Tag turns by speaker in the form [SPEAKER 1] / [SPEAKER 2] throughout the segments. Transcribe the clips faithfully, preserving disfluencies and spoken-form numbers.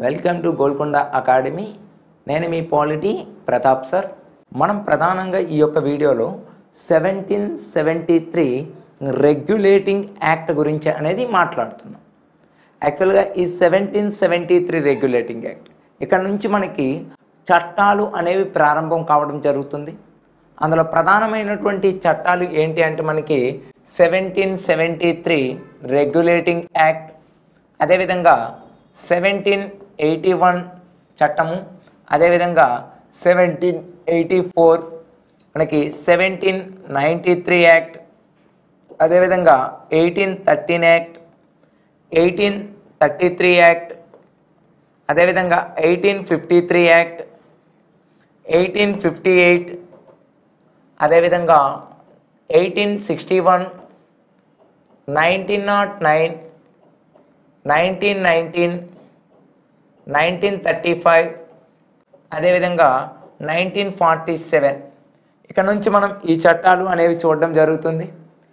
[SPEAKER 1] Welcome to Golconda academy. నేను మీ polity Pratap sir. మనం ప్రధానంగా ఈ యొక్క వీడియోలో seventeen seventy three regulating act గురించి అనేది మాట్లాడుతున్నాం. యాక్చువల్గా ఈ seventeen seventy three regulating act ఇక్కడ నుంచి మనకి చట్టాలు అనేవి ప్రారంభం కావడం జరుగుతుంది. అందులో ప్రధానమైనటువంటి చట్టాలు ఏంటి అంటే మనకి seventeen seventy three regulating act, అదేవిధంగా సెవెంటీన్ ఎయిటీ వన్ చట్టము, అదేవిధంగా సెవెంటీన్ ఎయిటీ ఫోర్ మనకి సెవెంటీన్ నైంటీ త్రీ యాక్ట్, అదేవిధంగా eighteen thirteen act, eighteen thirty three act, అదేవిధంగా eighteen fifty three act, eighteen fifty eight, అదేవిధంగా eighteen sixty one, nineteen naught nine, nineteen nineteen, nineteen thirty five, అదేవిధంగా nineteen forty seven. ఇక్కడ నుంచి మనం ఈ చట్టాలు అనేవి చూడడం జరుగుతుంది.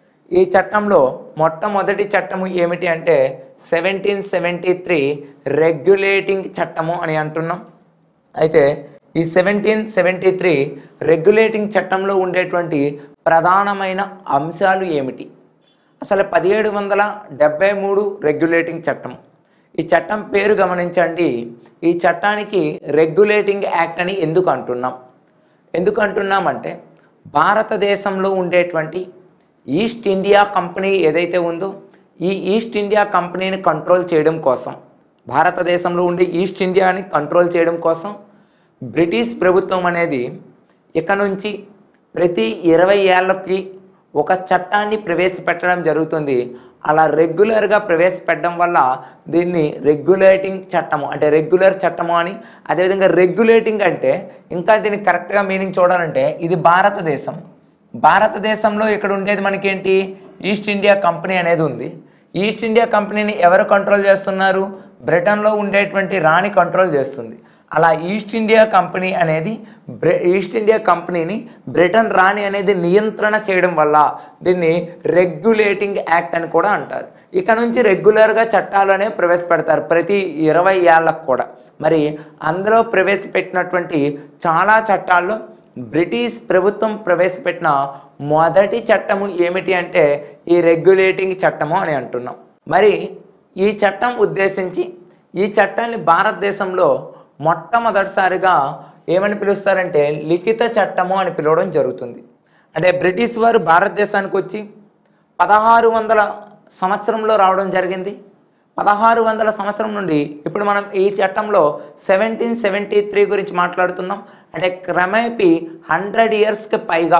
[SPEAKER 1] ఈ చట్టంలో మొట్టమొదటి చట్టము ఏమిటి అంటే సెవెంటీన్ సెవెంటీ త్రీ రెగ్యులేటింగ్ చట్టము అని అంటున్నాం. అయితే ఈ సెవెంటీన్ సెవెంటీ త్రీ రెగ్యులేటింగ్ చట్టంలో ఉండేటువంటి ప్రధానమైన అంశాలు ఏమిటి? అసలు పదిహేడు వందల డెబ్బై మూడు రెగ్యులేటింగ్ చట్టం. ఈ చట్టం పేరు గమనించండి. ఈ చట్టానికి రెగ్యులేటింగ్ యాక్ట్ అని ఎందుకు అంటున్నాం? ఎందుకు అంటున్నామంటే భారతదేశంలో ఉండేటువంటి ఈస్ట్ ఇండియా కంపెనీ ఏదైతే ఉందో ఈ ఈస్ట్ ఇండియా కంపెనీని కంట్రోల్ చేయడం కోసం, భారతదేశంలో ఉండే ఈస్ట్ ఇండియాని కంట్రోల్ చేయడం కోసం బ్రిటిష్ ప్రభుత్వం అనేది ఇక నుంచి ప్రతి ఇరవై ఏళ్ళకి ఒక చట్టాన్ని ప్రవేశపెట్టడం జరుగుతుంది. అలా రెగ్యులర్గా ప్రవేశపెట్టడం వల్ల దీన్ని రెగ్యులేటింగ్ చట్టము అంటే రెగ్యులర్ చట్టము అని, అదేవిధంగా రెగ్యులేటింగ్ అంటే ఇంకా దీన్ని కరెక్ట్గా మీనింగ్ చూడాలంటే ఇది భారతదేశం. భారతదేశంలో ఇక్కడ ఉండేది మనకేంటి? ఈస్ట్ ఇండియా కంపెనీ అనేది ఉంది. ఈస్ట్ ఇండియా కంపెనీని ఎవరు కంట్రోల్ చేస్తున్నారు? బ్రిటన్లో ఉండేటువంటి రాణి కంట్రోల్ చేస్తుంది. అలా ఈస్ట్ ఇండియా కంపెనీ అనేది ఈస్ట్ ఇండియా కంపెనీని బ్రిటన్ రాణి అనేది నియంత్రణ చేయడం వల్ల దీన్ని రెగ్యులేటింగ్ యాక్ట్ అని కూడా అంటారు. ఇక నుంచి రెగ్యులర్గా చట్టాలు అనేవి ప్రవేశపెడతారు ప్రతి ఇరవై ఏళ్ళకు కూడా. మరి అందులో ప్రవేశపెట్టినటువంటి చాలా చట్టాల్లో బ్రిటిష్ ప్రభుత్వం ప్రవేశపెట్టిన మొదటి చట్టము ఏమిటి అంటే ఈ రెగ్యులేటింగ్ చట్టము అని అంటున్నాం. మరి ఈ చట్టం ఉద్దేశించి ఈ చట్టాన్ని భారతదేశంలో మొట్టమొదటిసారిగా ఏమని పిలుస్తారంటే లిఖిత చట్టము అని పిలవడం జరుగుతుంది. అంటే బ్రిటిష్ వారు భారతదేశానికి వచ్చి పదహారు వందల సంవత్సరంలో రావడం జరిగింది. పదహారు వందల సంవత్సరం నుండి ఇప్పుడు మనం ఈ చట్టంలో సెవెంటీన్ సెవెంటీ త్రీ గురించి మాట్లాడుతున్నాం. అంటే క్రమేపీ హండ్రెడ్ ఇయర్స్కి పైగా,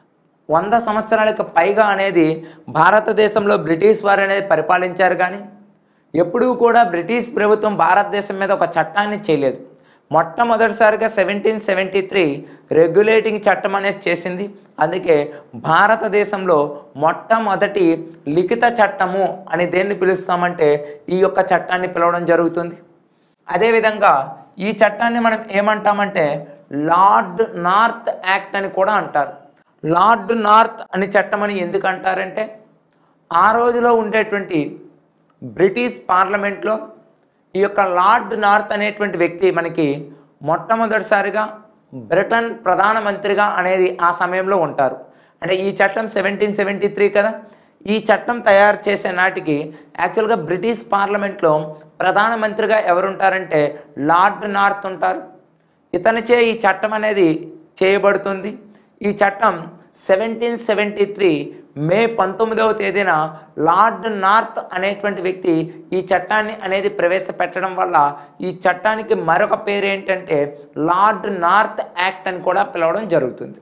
[SPEAKER 1] వంద సంవత్సరాలకు పైగా అనేది భారతదేశంలో బ్రిటిష్ వారు అనేది పరిపాలించారు. కానీ ఎప్పుడూ కూడా బ్రిటిష్ ప్రభుత్వం భారతదేశం మీద ఒక చట్టాన్ని చేయలేదు. మొట్టమొదటిసారిగా సెవెంటీన్ సెవెంటీ త్రీ రెగ్యులేటింగ్ చట్టం అనేది చేసింది. అందుకే భారతదేశంలో మొట్టమొదటి లిఖిత చట్టము అని దేన్ని పిలుస్తామంటే ఈ యొక్క చట్టాన్ని పిలవడం జరుగుతుంది. అదేవిధంగా ఈ చట్టాన్ని మనం ఏమంటామంటే లార్డ్ నార్త్ యాక్ట్ అని కూడా అంటారు. లార్డ్ నార్త్ అని చట్టం అని ఎందుకు అంటారంటే ఆ రోజులో ఉండేటువంటి బ్రిటిష్ పార్లమెంట్లో ఈ యొక్క లార్డ్ నార్త్ అనేటువంటి వ్యక్తి మనకి మొట్టమొదటిసారిగా బ్రిటన్ ప్రధానమంత్రిగా అనేది ఆ సమయంలో ఉంటారు. అంటే ఈ చట్టం సెవెంటీన్ సెవెంటీ త్రీ కదా, ఈ చట్టం తయారు చేసే నాటికి యాక్చువల్గా బ్రిటిష్ పార్లమెంట్లో ప్రధానమంత్రిగా ఎవరుంటారంటే లార్డ్ నార్త్ ఉంటారు. ఇతనిచే ఈ చట్టం అనేది చేయబడుతుంది. ఈ చట్టం సెవెంటీన్ సెవెంటీ త్రీ మే పంతొమ్మిదవ తేదీన లార్డ్ నార్త్ అనేటువంటి వ్యక్తి ఈ చట్టాన్ని అనేది ప్రవేశపెట్టడం వల్ల ఈ చట్టానికి మరొక పేరు ఏంటంటే లార్డ్ నార్త్ యాక్ట్ అని కూడా పిలవడం జరుగుతుంది.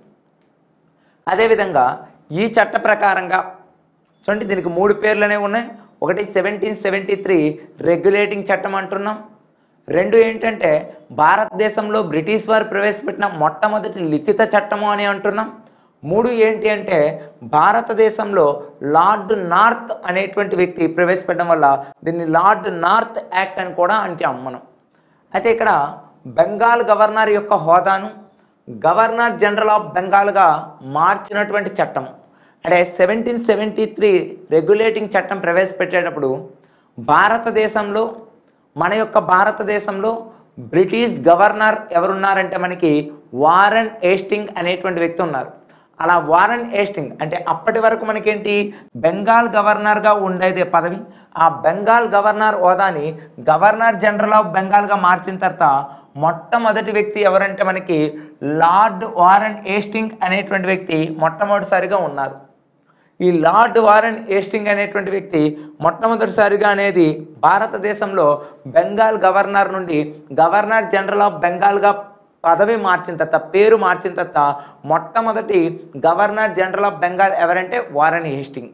[SPEAKER 1] అదేవిధంగా ఈ చట్ట ప్రకారంగా చూడండి దీనికి మూడు పేర్లనే ఉన్నాయి. ఒకటి సెవెంటీన్ సెవెంటీ త్రీ రెగ్యులేటింగ్ చట్టం అంటున్నాం. రెండు ఏంటంటే భారతదేశంలో బ్రిటిష్ వారు ప్రవేశపెట్టిన మొట్టమొదటి లిఖిత చట్టము అని అంటున్నాం. మూడు ఏంటి అంటే భారతదేశంలో లార్డ్ నార్త్ అనేటువంటి వ్యక్తి ప్రవేశపెట్టడం వల్ల దీన్ని లార్డ్ నార్త్ యాక్ట్ అని కూడా అంటాం మనం. అయితే ఇక్కడ బెంగాల్ గవర్నర్ యొక్క హోదాను గవర్నర్ జనరల్ ఆఫ్ బెంగాల్గా మార్చినటువంటి చట్టం. అంటే సెవెంటీన్ సెవెంటీ త్రీ రెగ్యులేటింగ్ చట్టం ప్రవేశపెట్టేటప్పుడు భారతదేశంలో మన యొక్క భారతదేశంలో బ్రిటిష్ గవర్నర్ ఎవరున్నారంటే మనకి వారెన్ హేస్టింగ్ అనేటువంటి వ్యక్తి ఉన్నారు. అలా వారెన్ హేస్టింగ్ అంటే అప్పటి వరకు మనకేంటి బెంగాల్ గవర్నర్గా ఉండేది పదవి. ఆ బెంగాల్ గవర్నర్ హోదాని గవర్నర్ జనరల్ ఆఫ్ బెంగాల్గా మార్చిన తర్వాత మొట్టమొదటి వ్యక్తి ఎవరంటే మనకి లార్డ్ వారెన్ హేస్టింగ్ అనేటువంటి వ్యక్తి మొట్టమొదటిసారిగా ఉన్నారు. ఈ లార్డ్ వారెన్ హేస్టింగ్ అనేటువంటి వ్యక్తి మొట్టమొదటిసారిగా అనేది భారతదేశంలో బెంగాల్ గవర్నర్ నుండి గవర్నర్ జనరల్ ఆఫ్ బెంగాల్గా పదవి మార్చిన తర్వాత పేరు మార్చిన తర్వాత మొట్టమొదటి గవర్నర్ జనరల్ ఆఫ్ బెంగాల్ ఎవరంటే వారెన్ హేస్టింగ్.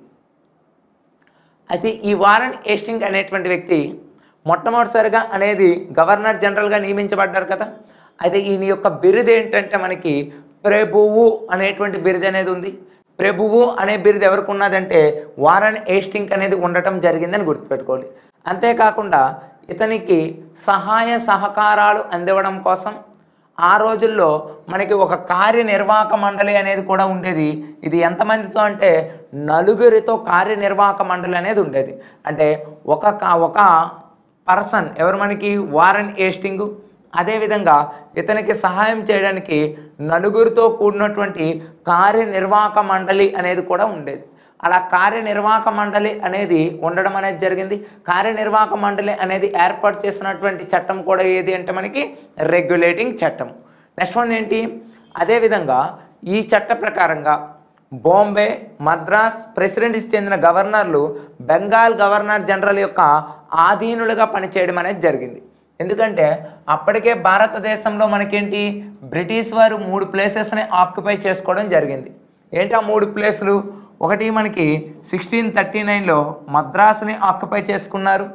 [SPEAKER 1] అయితే ఈ వారెన్ హేస్టింగ్ అనేటువంటి వ్యక్తి మొట్టమొదటిసారిగా అనేది గవర్నర్ జనరల్గా నియమించబడ్డారు కదా. అయితే ఈయన యొక్క బిరుదు ఏంటంటే మనకి ప్రభువు అనేటువంటి బిరుదు అనేది ఉంది. ప్రభువు అనే బిరుదు ఎవరికి ఉన్నదంటే వారెన్ హేస్టింగ్ అనేది ఉండటం జరిగిందని గుర్తుపెట్టుకోవాలి. అంతేకాకుండా ఇతనికి సహాయ సహకారాలు అందివ్వడం కోసం ఆ రోజుల్లో మనకి ఒక కార్యనిర్వాహక మండలి అనేది కూడా ఉండేది. ఇది ఎంతమందితో అంటే నలుగురితో కార్యనిర్వాహక మండలి అనేది ఉండేది. అంటే ఒక ఒక పర్సన్ ఎవరు మనకి వారెన్ హేస్టింగ్, అదేవిధంగా ఇతనికి సహాయం చేయడానికి నలుగురితో కూడినటువంటి కార్యనిర్వాహక మండలి అనేది కూడా ఉండేది. అలా కార్యనిర్వాహక మండలి అనేది ఉండడం అనేది జరిగింది. కార్యనిర్వాహక మండలి అనేది ఏర్పాటు చేసినటువంటి చట్టం కూడా ఏది అంటే మనకి రెగ్యులేటింగ్ చట్టం. నెక్స్ట్ వన్ ఏంటి, అదేవిధంగా ఈ చట్ట ప్రకారంగా బాంబే, మద్రాస్ ప్రెసిడెన్సీకి చెందిన గవర్నర్లు బెంగాల్ గవర్నర్ జనరల్ యొక్క ఆధీనులుగా పనిచేయడం అనేది జరిగింది. ఎందుకంటే అప్పటికే భారతదేశంలో మనకేంటి బ్రిటిష్ వారు మూడు ప్లేసెస్ని ఆక్యుపై చేసుకోవడం జరిగింది. ఏంటి ఆ మూడు ప్లేసులు, ఒకటి మనకి సిక్స్టీన్ థర్టీ నైన్లో మద్రాసుని ఆక్యుపై చేసుకున్నారు.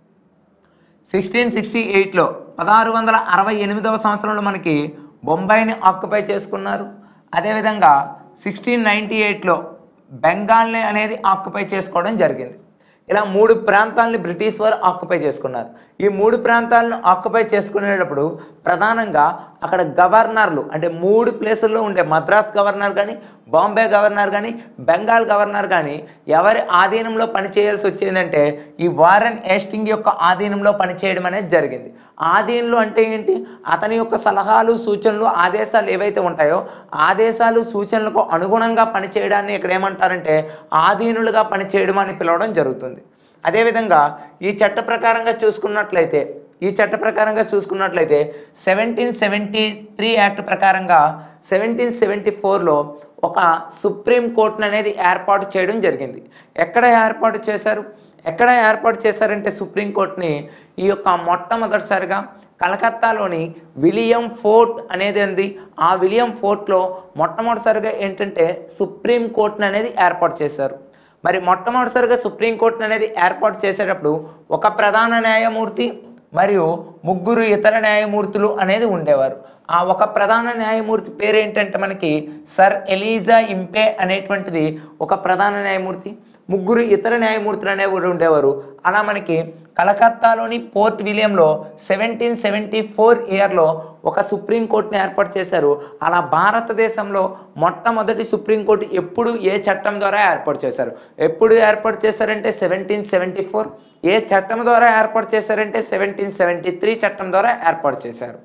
[SPEAKER 1] సిక్స్టీన్ సిక్స్టీ ఎయిట్లో పదహారు వందల అరవై ఎనిమిదవ సంవత్సరంలో మనకి బొంబాయిని ఆక్యుపై చేసుకున్నారు. అదేవిధంగా సిక్స్టీన్ నైంటీ ఎయిట్లో బెంగాల్ని అనేది ఆక్యుపై చేసుకోవడం జరిగింది. ఇలా మూడు ప్రాంతాలని బ్రిటిష్ వారు ఆక్యుపై చేసుకున్నారు. ఈ మూడు ప్రాంతాలను ఆక్యుపై చేసుకునేటప్పుడు ప్రధానంగా అక్కడ గవర్నర్లు అంటే మూడు ప్లేసుల్లో ఉండే మద్రాస్ గవర్నర్ కానీ, బాంబే గవర్నర్ కానీ, బెంగాల్ గవర్నర్ కానీ ఎవరి ఆధీనంలో పనిచేయాల్సి వచ్చిందంటే ఈ వారెన్ హేస్టింగ్ యొక్క ఆధీనంలో పనిచేయడం అనేది జరిగింది. ఆధీనంలో అంటే ఏంటి, అతని యొక్క సలహాలు సూచనలు ఆదేశాలు ఏవైతే ఉంటాయో ఆదేశాలు సూచనలకు అనుగుణంగా పనిచేయడాన్ని ఇక్కడ ఏమంటారంటే ఆధీనులుగా పనిచేయడం అని పిలవడం జరుగుతుంది. అదేవిధంగా ఈ చట్ట ప్రకారంగా చూసుకున్నట్లయితే ఈ చట్ట ప్రకారంగా చూసుకున్నట్లయితే సెవెంటీన్ సెవెంటీ త్రీ యాక్ట్ ప్రకారంగా సెవెంటీన్ సెవెంటీ ఫోర్లో ఒక సుప్రీం కోర్టును అనేది ఏర్పాటు చేయడం జరిగింది. ఎక్కడ ఏర్పాటు చేశారు ఎక్కడ ఏర్పాటు చేశారంటే సుప్రీంకోర్టుని ఈ యొక్క మొట్టమొదటిసారిగా కలకత్తాలోని విలియం ఫోర్ట్ అనేది ఉంది. ఆ విలియం ఫోర్ట్లో మొట్టమొదటిసారిగా ఏంటంటే సుప్రీంకోర్టును అనేది ఏర్పాటు చేశారు. మరి మొట్టమొదటిసారిగా సుప్రీంకోర్టును అనేది ఏర్పాటు చేసేటప్పుడు ఒక ప్రధాన న్యాయమూర్తి మరియు ముగ్గురు ఇతర న్యాయమూర్తులు అనేది ఉండేవారు. ఆ ఒక ప్రధాన న్యాయమూర్తి పేరు ఏంటంటే మనకి సర్ ఎలిజా ఇంపే అనేటువంటిది ఒక ప్రధాన న్యాయమూర్తి. ముగ్గురు ఇతర న్యాయమూర్తులు అనేవి ఉండేవారు. అలా మనకి కలకత్తాలోని పోర్ట్ విలియంలో సెవెంటీన్ సెవెంటీ ఫోర్ ఇయర్లో ఒక సుప్రీంకోర్టుని ఏర్పాటు చేశారు. అలా భారతదేశంలో మొట్టమొదటి సుప్రీంకోర్టు ఎప్పుడు ఏ చట్టం ద్వారా ఏర్పాటు చేశారు ఎప్పుడు ఏర్పాటు చేశారంటే సెవెంటీన్ సెవెంటీ ఫోర్ ఏ చట్టం ద్వారా ఏర్పాటు చేశారంటే సెవెంటీన్ సెవెంటీ త్రీ చట్టం ద్వారా ఏర్పాటు చేశారు.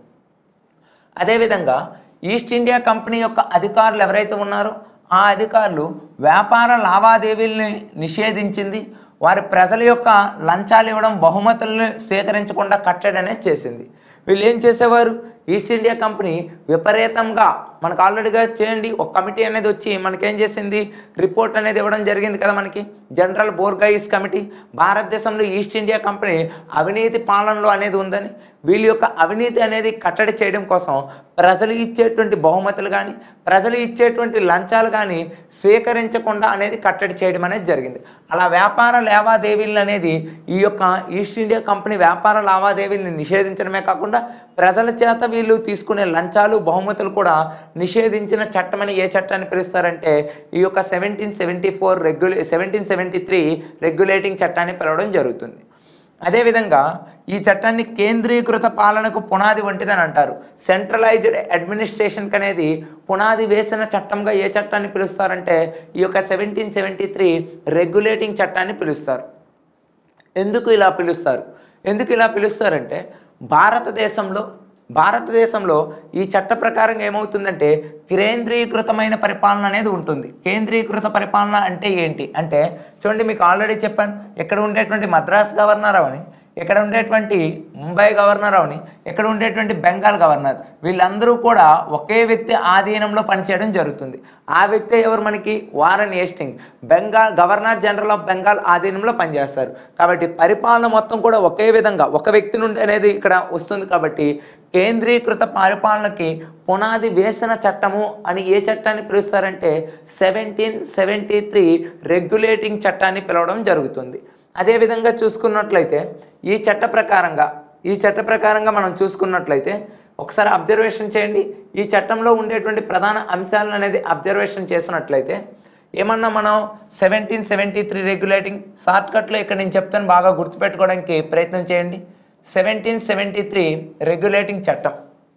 [SPEAKER 1] అదేవిధంగా ఈస్ట్ ఇండియా కంపెనీ యొక్క అధికారులు ఎవరైతే ఉన్నారో ఆ అధికారులు వ్యాపార లావాదేవీల్ని నిషేధించింది. వారి ప్రజల యొక్క లంచాలు ఇవ్వడం, బహుమతులను స్వీకరించకుండా కట్టడి అనేది చేసింది. వీళ్ళు ఏం చేసేవారు, ఈస్ట్ ఇండియా కంపెనీ విపరీతంగా మనకు ఆల్రెడీగా చేయండి ఒక కమిటీ అనేది వచ్చి మనకేం చేసింది రిపోర్ట్ అనేది ఇవ్వడం జరిగింది కదా. మనకి జనరల్ బోర్గయిస్ కమిటీ భారతదేశంలో ఈస్ట్ ఇండియా కంపెనీ అవినీతి పాలనలో అనేది ఉందని, వీళ్ళ యొక్క అవినీతి అనేది కట్టడి చేయడం కోసం ప్రజలు ఇచ్చేటువంటి బహుమతులు కానీ ప్రజలు ఇచ్చేటువంటి లంచాలు కానీ స్వీకరించకుండా అనేది కట్టడి చేయడం అనేది జరిగింది. అలా వ్యాపార లావాదేవీలు అనేది ఈ యొక్క ఈస్ట్ ఇండియా కంపెనీ వ్యాపార లావాదేవీలను నిషేధించడమే కాకుండా ప్రజల చేత వీళ్ళు తీసుకునే లంచాలు బహుమతులు కూడా నిషేధించిన చట్టం అని ఏ చట్టాన్ని పిలుస్తారంటే ఈ యొక్క సెవెంటీన్ సెవెంటీ ఫోర్ రెగ్యులే సెవెంటీన్ సెవెంటీ త్రీ రెగ్యులేటింగ్ చట్టాన్ని పిలవడం జరుగుతుంది. అదేవిధంగా ఈ చట్టాన్ని కేంద్రీకృత పాలనకు పునాది వంటిదని అంటారు. సెంట్రలైజ్డ్ అడ్మినిస్ట్రేషన్కి అనేది పునాది వేసిన చట్టంగా ఏ చట్టాన్ని పిలుస్తారంటే ఈ యొక్క సెవెంటీన్ సెవెంటీ త్రీ రెగ్యులేటింగ్ చట్టాన్ని పిలుస్తారు. ఎందుకు ఇలా పిలుస్తారు, ఎందుకు ఇలా పిలుస్తారంటే భారతదేశంలో భారతదేశంలో ఈ చట్ట ప్రకారంగా ఏమవుతుందంటే కేంద్రీకృతమైన పరిపాలన అనేది ఉంటుంది. కేంద్రీకృత పరిపాలన అంటే ఏంటి అంటే చూడండి, మీకు ఆల్రెడీ చెప్పాను, ఇక్కడ ఉండేటువంటి మద్రాస్ గవర్నర్ అవని, ఇక్కడ ఉండేటువంటి ముంబై గవర్నర్ అవని, ఇక్కడ ఉండేటువంటి బెంగాల్ గవర్నర్, వీళ్ళందరూ కూడా ఒకే వ్యక్తి ఆధీనంలో పనిచేయడం జరుగుతుంది. ఆ వ్యక్తి ఎవరు మనకి Warren Hasting, Bengal governor general of Bengal ఆధీనంలో పనిచేస్తారు. కాబట్టి పరిపాలన మొత్తం కూడా ఒకే విధంగా ఒక వ్యక్తి నుండి అనేది ఇక్కడ వస్తుంది. కాబట్టి కేంద్రీకృత పరిపాలనకి పునాది వేసిన చట్టము అని ఏ చట్టాన్ని పిలుస్తారంటే సెవెంటీన్ సెవెంటీ త్రీ రెగ్యులేటింగ్ చట్టాన్ని పిలవడం జరుగుతుంది. అదేవిధంగా చూసుకున్నట్లయితే ఈ చట్ట ప్రకారంగా ఈ చట్ట ప్రకారంగా మనం చూసుకున్నట్లయితే ఒకసారి అబ్జర్వేషన్ చేయండి. ఈ చట్టంలో ఉండేటువంటి ప్రధాన అంశాలను అనేది అబ్జర్వేషన్ చేసినట్లయితే ఏమన్నా మనం సెవెంటీన్ సెవెంటీ త్రీ రెగ్యులేటింగ్ షార్ట్కట్లో ఇక్కడ నేను చెప్తాను, బాగా గుర్తుపెట్టుకోవడానికి ప్రయత్నం చేయండి. సెవెంటీన్ సెవెంటీ త్రీ రెగ్యులేటింగ్ చట్టం,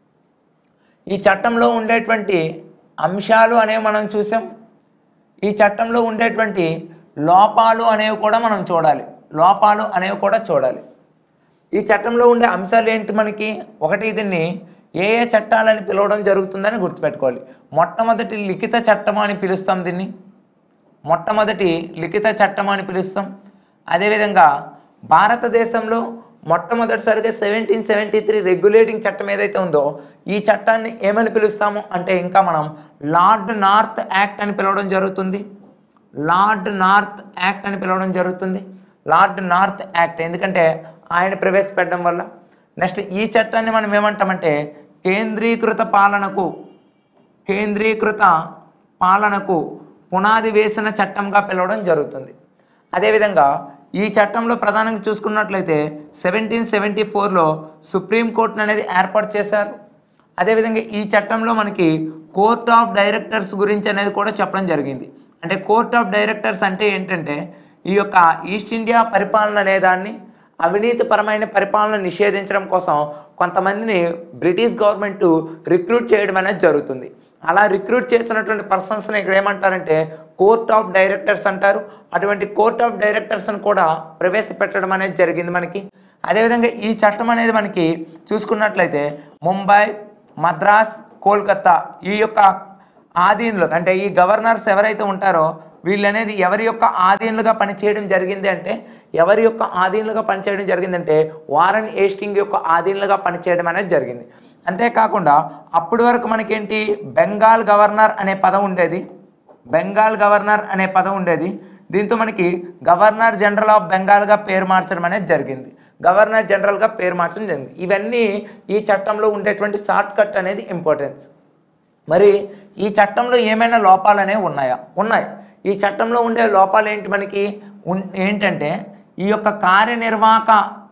[SPEAKER 1] ఈ చట్టంలో ఉండేటువంటి అంశాలు అనేవి మనం చూసాం. ఈ చట్టంలో ఉండేటువంటి లోపాలు అనేవి కూడా మనం చూడాలి లోపాలు అనేవి కూడా చూడాలి ఈ చట్టంలో ఉండే అంశాలు ఏంటి మనకి? ఒకటి, దీన్ని ఏ ఏ చట్టాలని పిలవడం జరుగుతుందని గుర్తుపెట్టుకోవాలి. మొట్టమొదటి లిఖిత చట్టం అని పిలుస్తాం, దీన్ని మొట్టమొదటి లిఖిత చట్టం అని పిలుస్తాం. అదేవిధంగా భారతదేశంలో మొట్టమొదటిసారిగా సెవెంటీన్ సెవెంటీ త్రీ రెగ్యులేటింగ్ చట్టం ఏదైతే ఉందో ఈ చట్టాన్ని ఏమని పిలుస్తాము అంటే ఇంకా మనం లార్డ్ నార్త్ యాక్ట్ అని పిలవడం జరుగుతుంది. లార్డ్ నార్త్ యాక్ట్ అని పిలవడం జరుగుతుంది. లార్డ్ నార్త్ యాక్ట్ ఎందుకంటే ఆయన ప్రవేశపెట్టడం వల్ల. నెక్స్ట్ ఈ చట్టాన్ని మనం ఏమంటామంటే కేంద్రీకృత పాలనకు కేంద్రీకృత పాలనకు పునాది వేసిన చట్టంగా పిలవడం జరుగుతుంది. అదేవిధంగా ఈ చట్టంలో ప్రధానంగా చూసుకున్నట్లయితే సెవెంటీన్ సెవెంటీ ఫోర్లో సుప్రీంకోర్టును అనేది ఏర్పాటు చేశారు. అదేవిధంగా ఈ చట్టంలో మనకి కోర్ట్ ఆఫ్ డైరెక్టర్స్ గురించి అనేది కూడా చెప్పడం జరిగింది. అంటే కోర్ట్ ఆఫ్ డైరెక్టర్స్ అంటే ఏంటంటే ఈ యొక్క ఈస్ట్ ఇండియా పరిపాలన అనే దాన్ని, అవినీతిపరమైన పరిపాలన నిషేధించడం కోసం కొంతమందిని బ్రిటిష్ గవర్నమెంట్ రిక్రూట్ చేయడం అనేది జరుగుతుంది. అలా రిక్రూట్ చేసినటువంటి పర్సన్స్ని ఇక్కడ ఏమంటారంటే కోర్ట్ ఆఫ్ డైరెక్టర్స్ అంటారు. అటువంటి కోర్ట్ ఆఫ్ డైరెక్టర్స్ని కూడా ప్రవేశపెట్టడం అనేది జరిగింది మనకి. అదేవిధంగా ఈ చట్టం అనేది మనకి చూసుకున్నట్లయితే ముంబై, మద్రాస్, కోల్కతా ఈ యొక్క ఆధీనులు అంటే ఈ గవర్నర్స్ ఎవరైతే ఉంటారో వీళ్ళు అనేది ఎవరి యొక్క ఆధీనులుగా పనిచేయడం జరిగింది అంటే ఎవరి యొక్క ఆధీనులుగా పనిచేయడం జరిగిందంటే వారన్ హేస్టింగ్ యొక్క ఆధీనులుగా పనిచేయడం అనేది జరిగింది. అంతేకాకుండా అప్పటి వరకు మనకేంటి బెంగాల్ గవర్నర్ అనే పదం ఉండేది బెంగాల్ గవర్నర్ అనే పదం ఉండేది దీంతో మనకి గవర్నర్ జనరల్ ఆఫ్ బెంగాల్గా పేరు మార్చడం అనేది జరిగింది. గవర్నర్ జనరల్గా పేరు మార్చడం జరిగింది. ఇవన్నీ ఈ చట్టంలో ఉండేటువంటి షార్ట్ కట్ అనేది ఇంపార్టెన్స్. మరి ఈ చట్టంలో ఏమైనా లోపాలు అనేవి ఉన్నాయా? ఉన్నాయి. ఈ చట్టంలో ఉండే లోపాలు ఏంటి మనకి ఏంటంటే ఈ యొక్క కార్యనిర్వాహక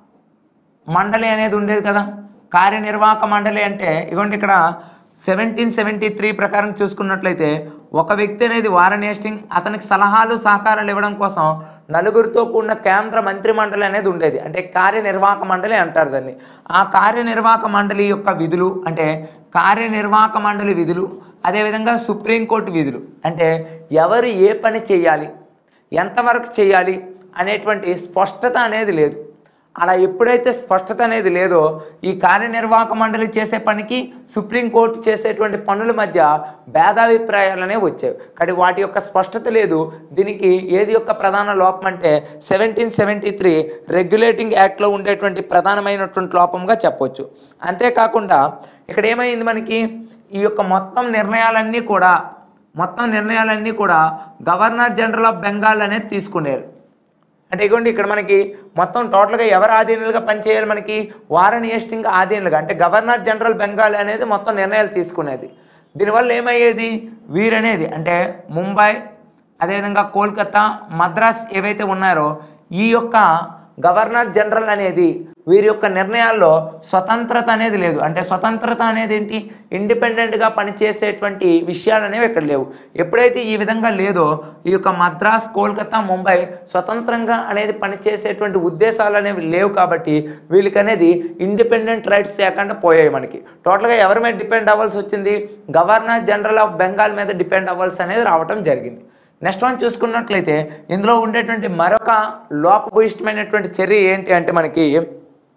[SPEAKER 1] మండలి అనేది ఉండేది కదా. కార్యనిర్వాహక మండలి అంటే ఇగోండి ఇక్కడ సెవెంటీన్ సెవెంటీ త్రీ ప్రకారం చూసుకున్నట్లయితే ఒక వ్యక్తి అనేది వారన్ హేస్టింగ్ అతనికి సలహాలు సహకారాలు ఇవ్వడం కోసం నలుగురితో కూడిన కేంద్ర మంత్రి మండలి అనేది ఉండేది. అంటే కార్యనిర్వాహక మండలి అంటారు దాన్ని. ఆ కార్యనిర్వాహక మండలి యొక్క విధులు అంటే కార్యనిర్వాహక మండలి విధులు, అదేవిధంగా సుప్రీంకోర్టు విధులు అంటే ఎవరు ఏ పని చేయాలి, ఎంతవరకు చేయాలి అనేటువంటి స్పష్టత అనేది లేదు. అలా ఎప్పుడైతే స్పష్టత అనేది లేదో ఈ కార్యనిర్వాహక మండలి చేసే పనికి సుప్రీంకోర్టు చేసేటువంటి పనుల మధ్య భేదాభిప్రాయాలు అనేవి వచ్చాయి. కానీ వాటి యొక్క స్పష్టత లేదు. దీనికి ఏది యొక్క ప్రధాన లోపం అంటే సెవెంటీన్ సెవెంటీ త్రీ రెగ్యులేటింగ్ యాక్ట్లో ఉండేటువంటి ప్రధానమైనటువంటి లోపంగా చెప్పవచ్చు. అంతేకాకుండా ఇక్కడ ఏమైంది మనకి ఈ యొక్క మొత్తం నిర్ణయాలన్నీ కూడా మొత్తం నిర్ణయాలన్నీ కూడా గవర్నర్ జనరల్ ఆఫ్ బెంగాల్ అనేది తీసుకునేరు. అంటే ఇగోండి ఇక్కడ మనకి మొత్తం టోటల్గా ఎవరు ఆధీనులుగా పనిచేయాలి మనకి వారన్ హేస్టింగ్ ఆధీనులుగా అంటే గవర్నర్ జనరల్ బెంగాల్ అనేది మొత్తం నిర్ణయాలు తీసుకునేది. దీనివల్ల ఏమయ్యేది వీరనేది అంటే ముంబై, అదేవిధంగా కోల్కతా, మద్రాస్ ఏవైతే ఉన్నారో ఈ యొక్క గవర్నర్ జనరల్ అనేది వీరి యొక్క నిర్ణయాల్లో స్వతంత్రత అనేది లేదు. అంటే స్వతంత్రత అనేది ఏంటి ఇండిపెండెంట్గా పనిచేసేటువంటి విషయాలు అనేవి ఇక్కడ లేవు. ఎప్పుడైతే ఈ విధంగా లేదో ఈ యొక్క మద్రాస్, కోల్కతా, ముంబై స్వతంత్రంగా అనేది పనిచేసేటువంటి ఉద్దేశాలు అనేవి లేవు. కాబట్టి వీళ్ళకి అనేది ఇండిపెండెంట్ రైట్స్ లేకుండా పోయాయి. మనకి టోటల్గా ఎవరి మీద డిపెండ్ అవ్వాల్సి వచ్చింది గవర్నర్ జనరల్ ఆఫ్ బెంగాల్ మీద డిపెండ్ అవ్వాల్సి అనేది రావటం జరిగింది. నెక్స్ట్ వన్ చూసుకున్నట్లయితే ఇందులో ఉండేటువంటి మరొక లోపభూయిష్టమైనటువంటి చర్య ఏంటి అంటే మనకి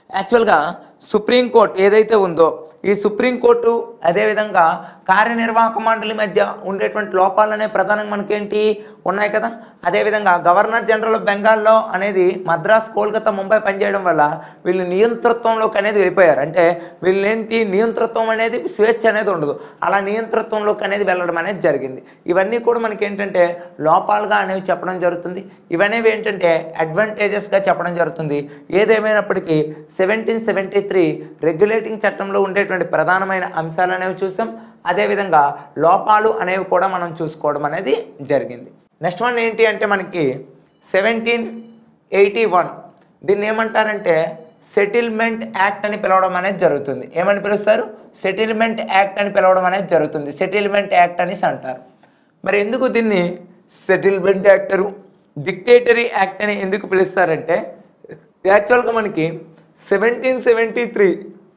[SPEAKER 1] యాక్చువల్గా సుప్రీంకోర్టు ఏదైతే ఉందో ఈ సుప్రీంకోర్టు అదేవిధంగా కార్యనిర్వాహక మండలి మధ్య ఉండేటువంటి లోపాలనే ప్రధానంగా మనకేంటి ఉన్నాయి కదా. అదేవిధంగా గవర్నర్ జనరల్ ఆఫ్ బెంగాల్లో అనేది మద్రాస్, కోల్కతా, ముంబై పనిచేయడం వల్ల వీళ్ళు నియంతృత్వంలోకి అనేది వెళ్ళిపోయారు. అంటే వీళ్ళేంటి నియంతృత్వం అనేది స్వేచ్ఛ అనేది ఉండదు, అలా నియంతృత్వంలోకి అనేది వెళ్ళడం అనేది జరిగింది. ఇవన్నీ కూడా మనకి ఏంటంటే లోపాలుగా అనేవి చెప్పడం జరుగుతుంది. ఇవనేవి ఏంటంటే అడ్వాంటేజెస్గా చెప్పడం జరుగుతుంది. ఏదేమైనప్పటికీ సెవెంటీన్ సెవెంటీ త్రీ రెగ్యులేటింగ్ చట్టంలో ఉండేటువంటి ప్రధానమైన అంశాలు అనేవి చూసాం. అదేవిధంగా లోపాలు అనేవి కూడా మనం చూసుకోవడం అనేది జరిగింది. నెక్స్ట్ వన్ ఏంటి అంటే మనకి సెవెంటీన్ ఎయిటీ వన్ దీన్ని ఏమంటారంటే సెటిల్మెంట్ యాక్ట్ అని పిలవడం అనేది జరుగుతుంది. ఏమని పిలుస్తారు? సెటిల్మెంట్ యాక్ట్ అని పిలవడం అనేది జరుగుతుంది. సెటిల్మెంట్ యాక్ట్ అనేసి అంటారు. మరి ఎందుకు దీన్ని సెటిల్మెంట్ యాక్టరు డిక్టేటరీ యాక్ట్ అని ఎందుకు పిలుస్తారంటే యాక్చువల్గా మనకి seventeen seventy three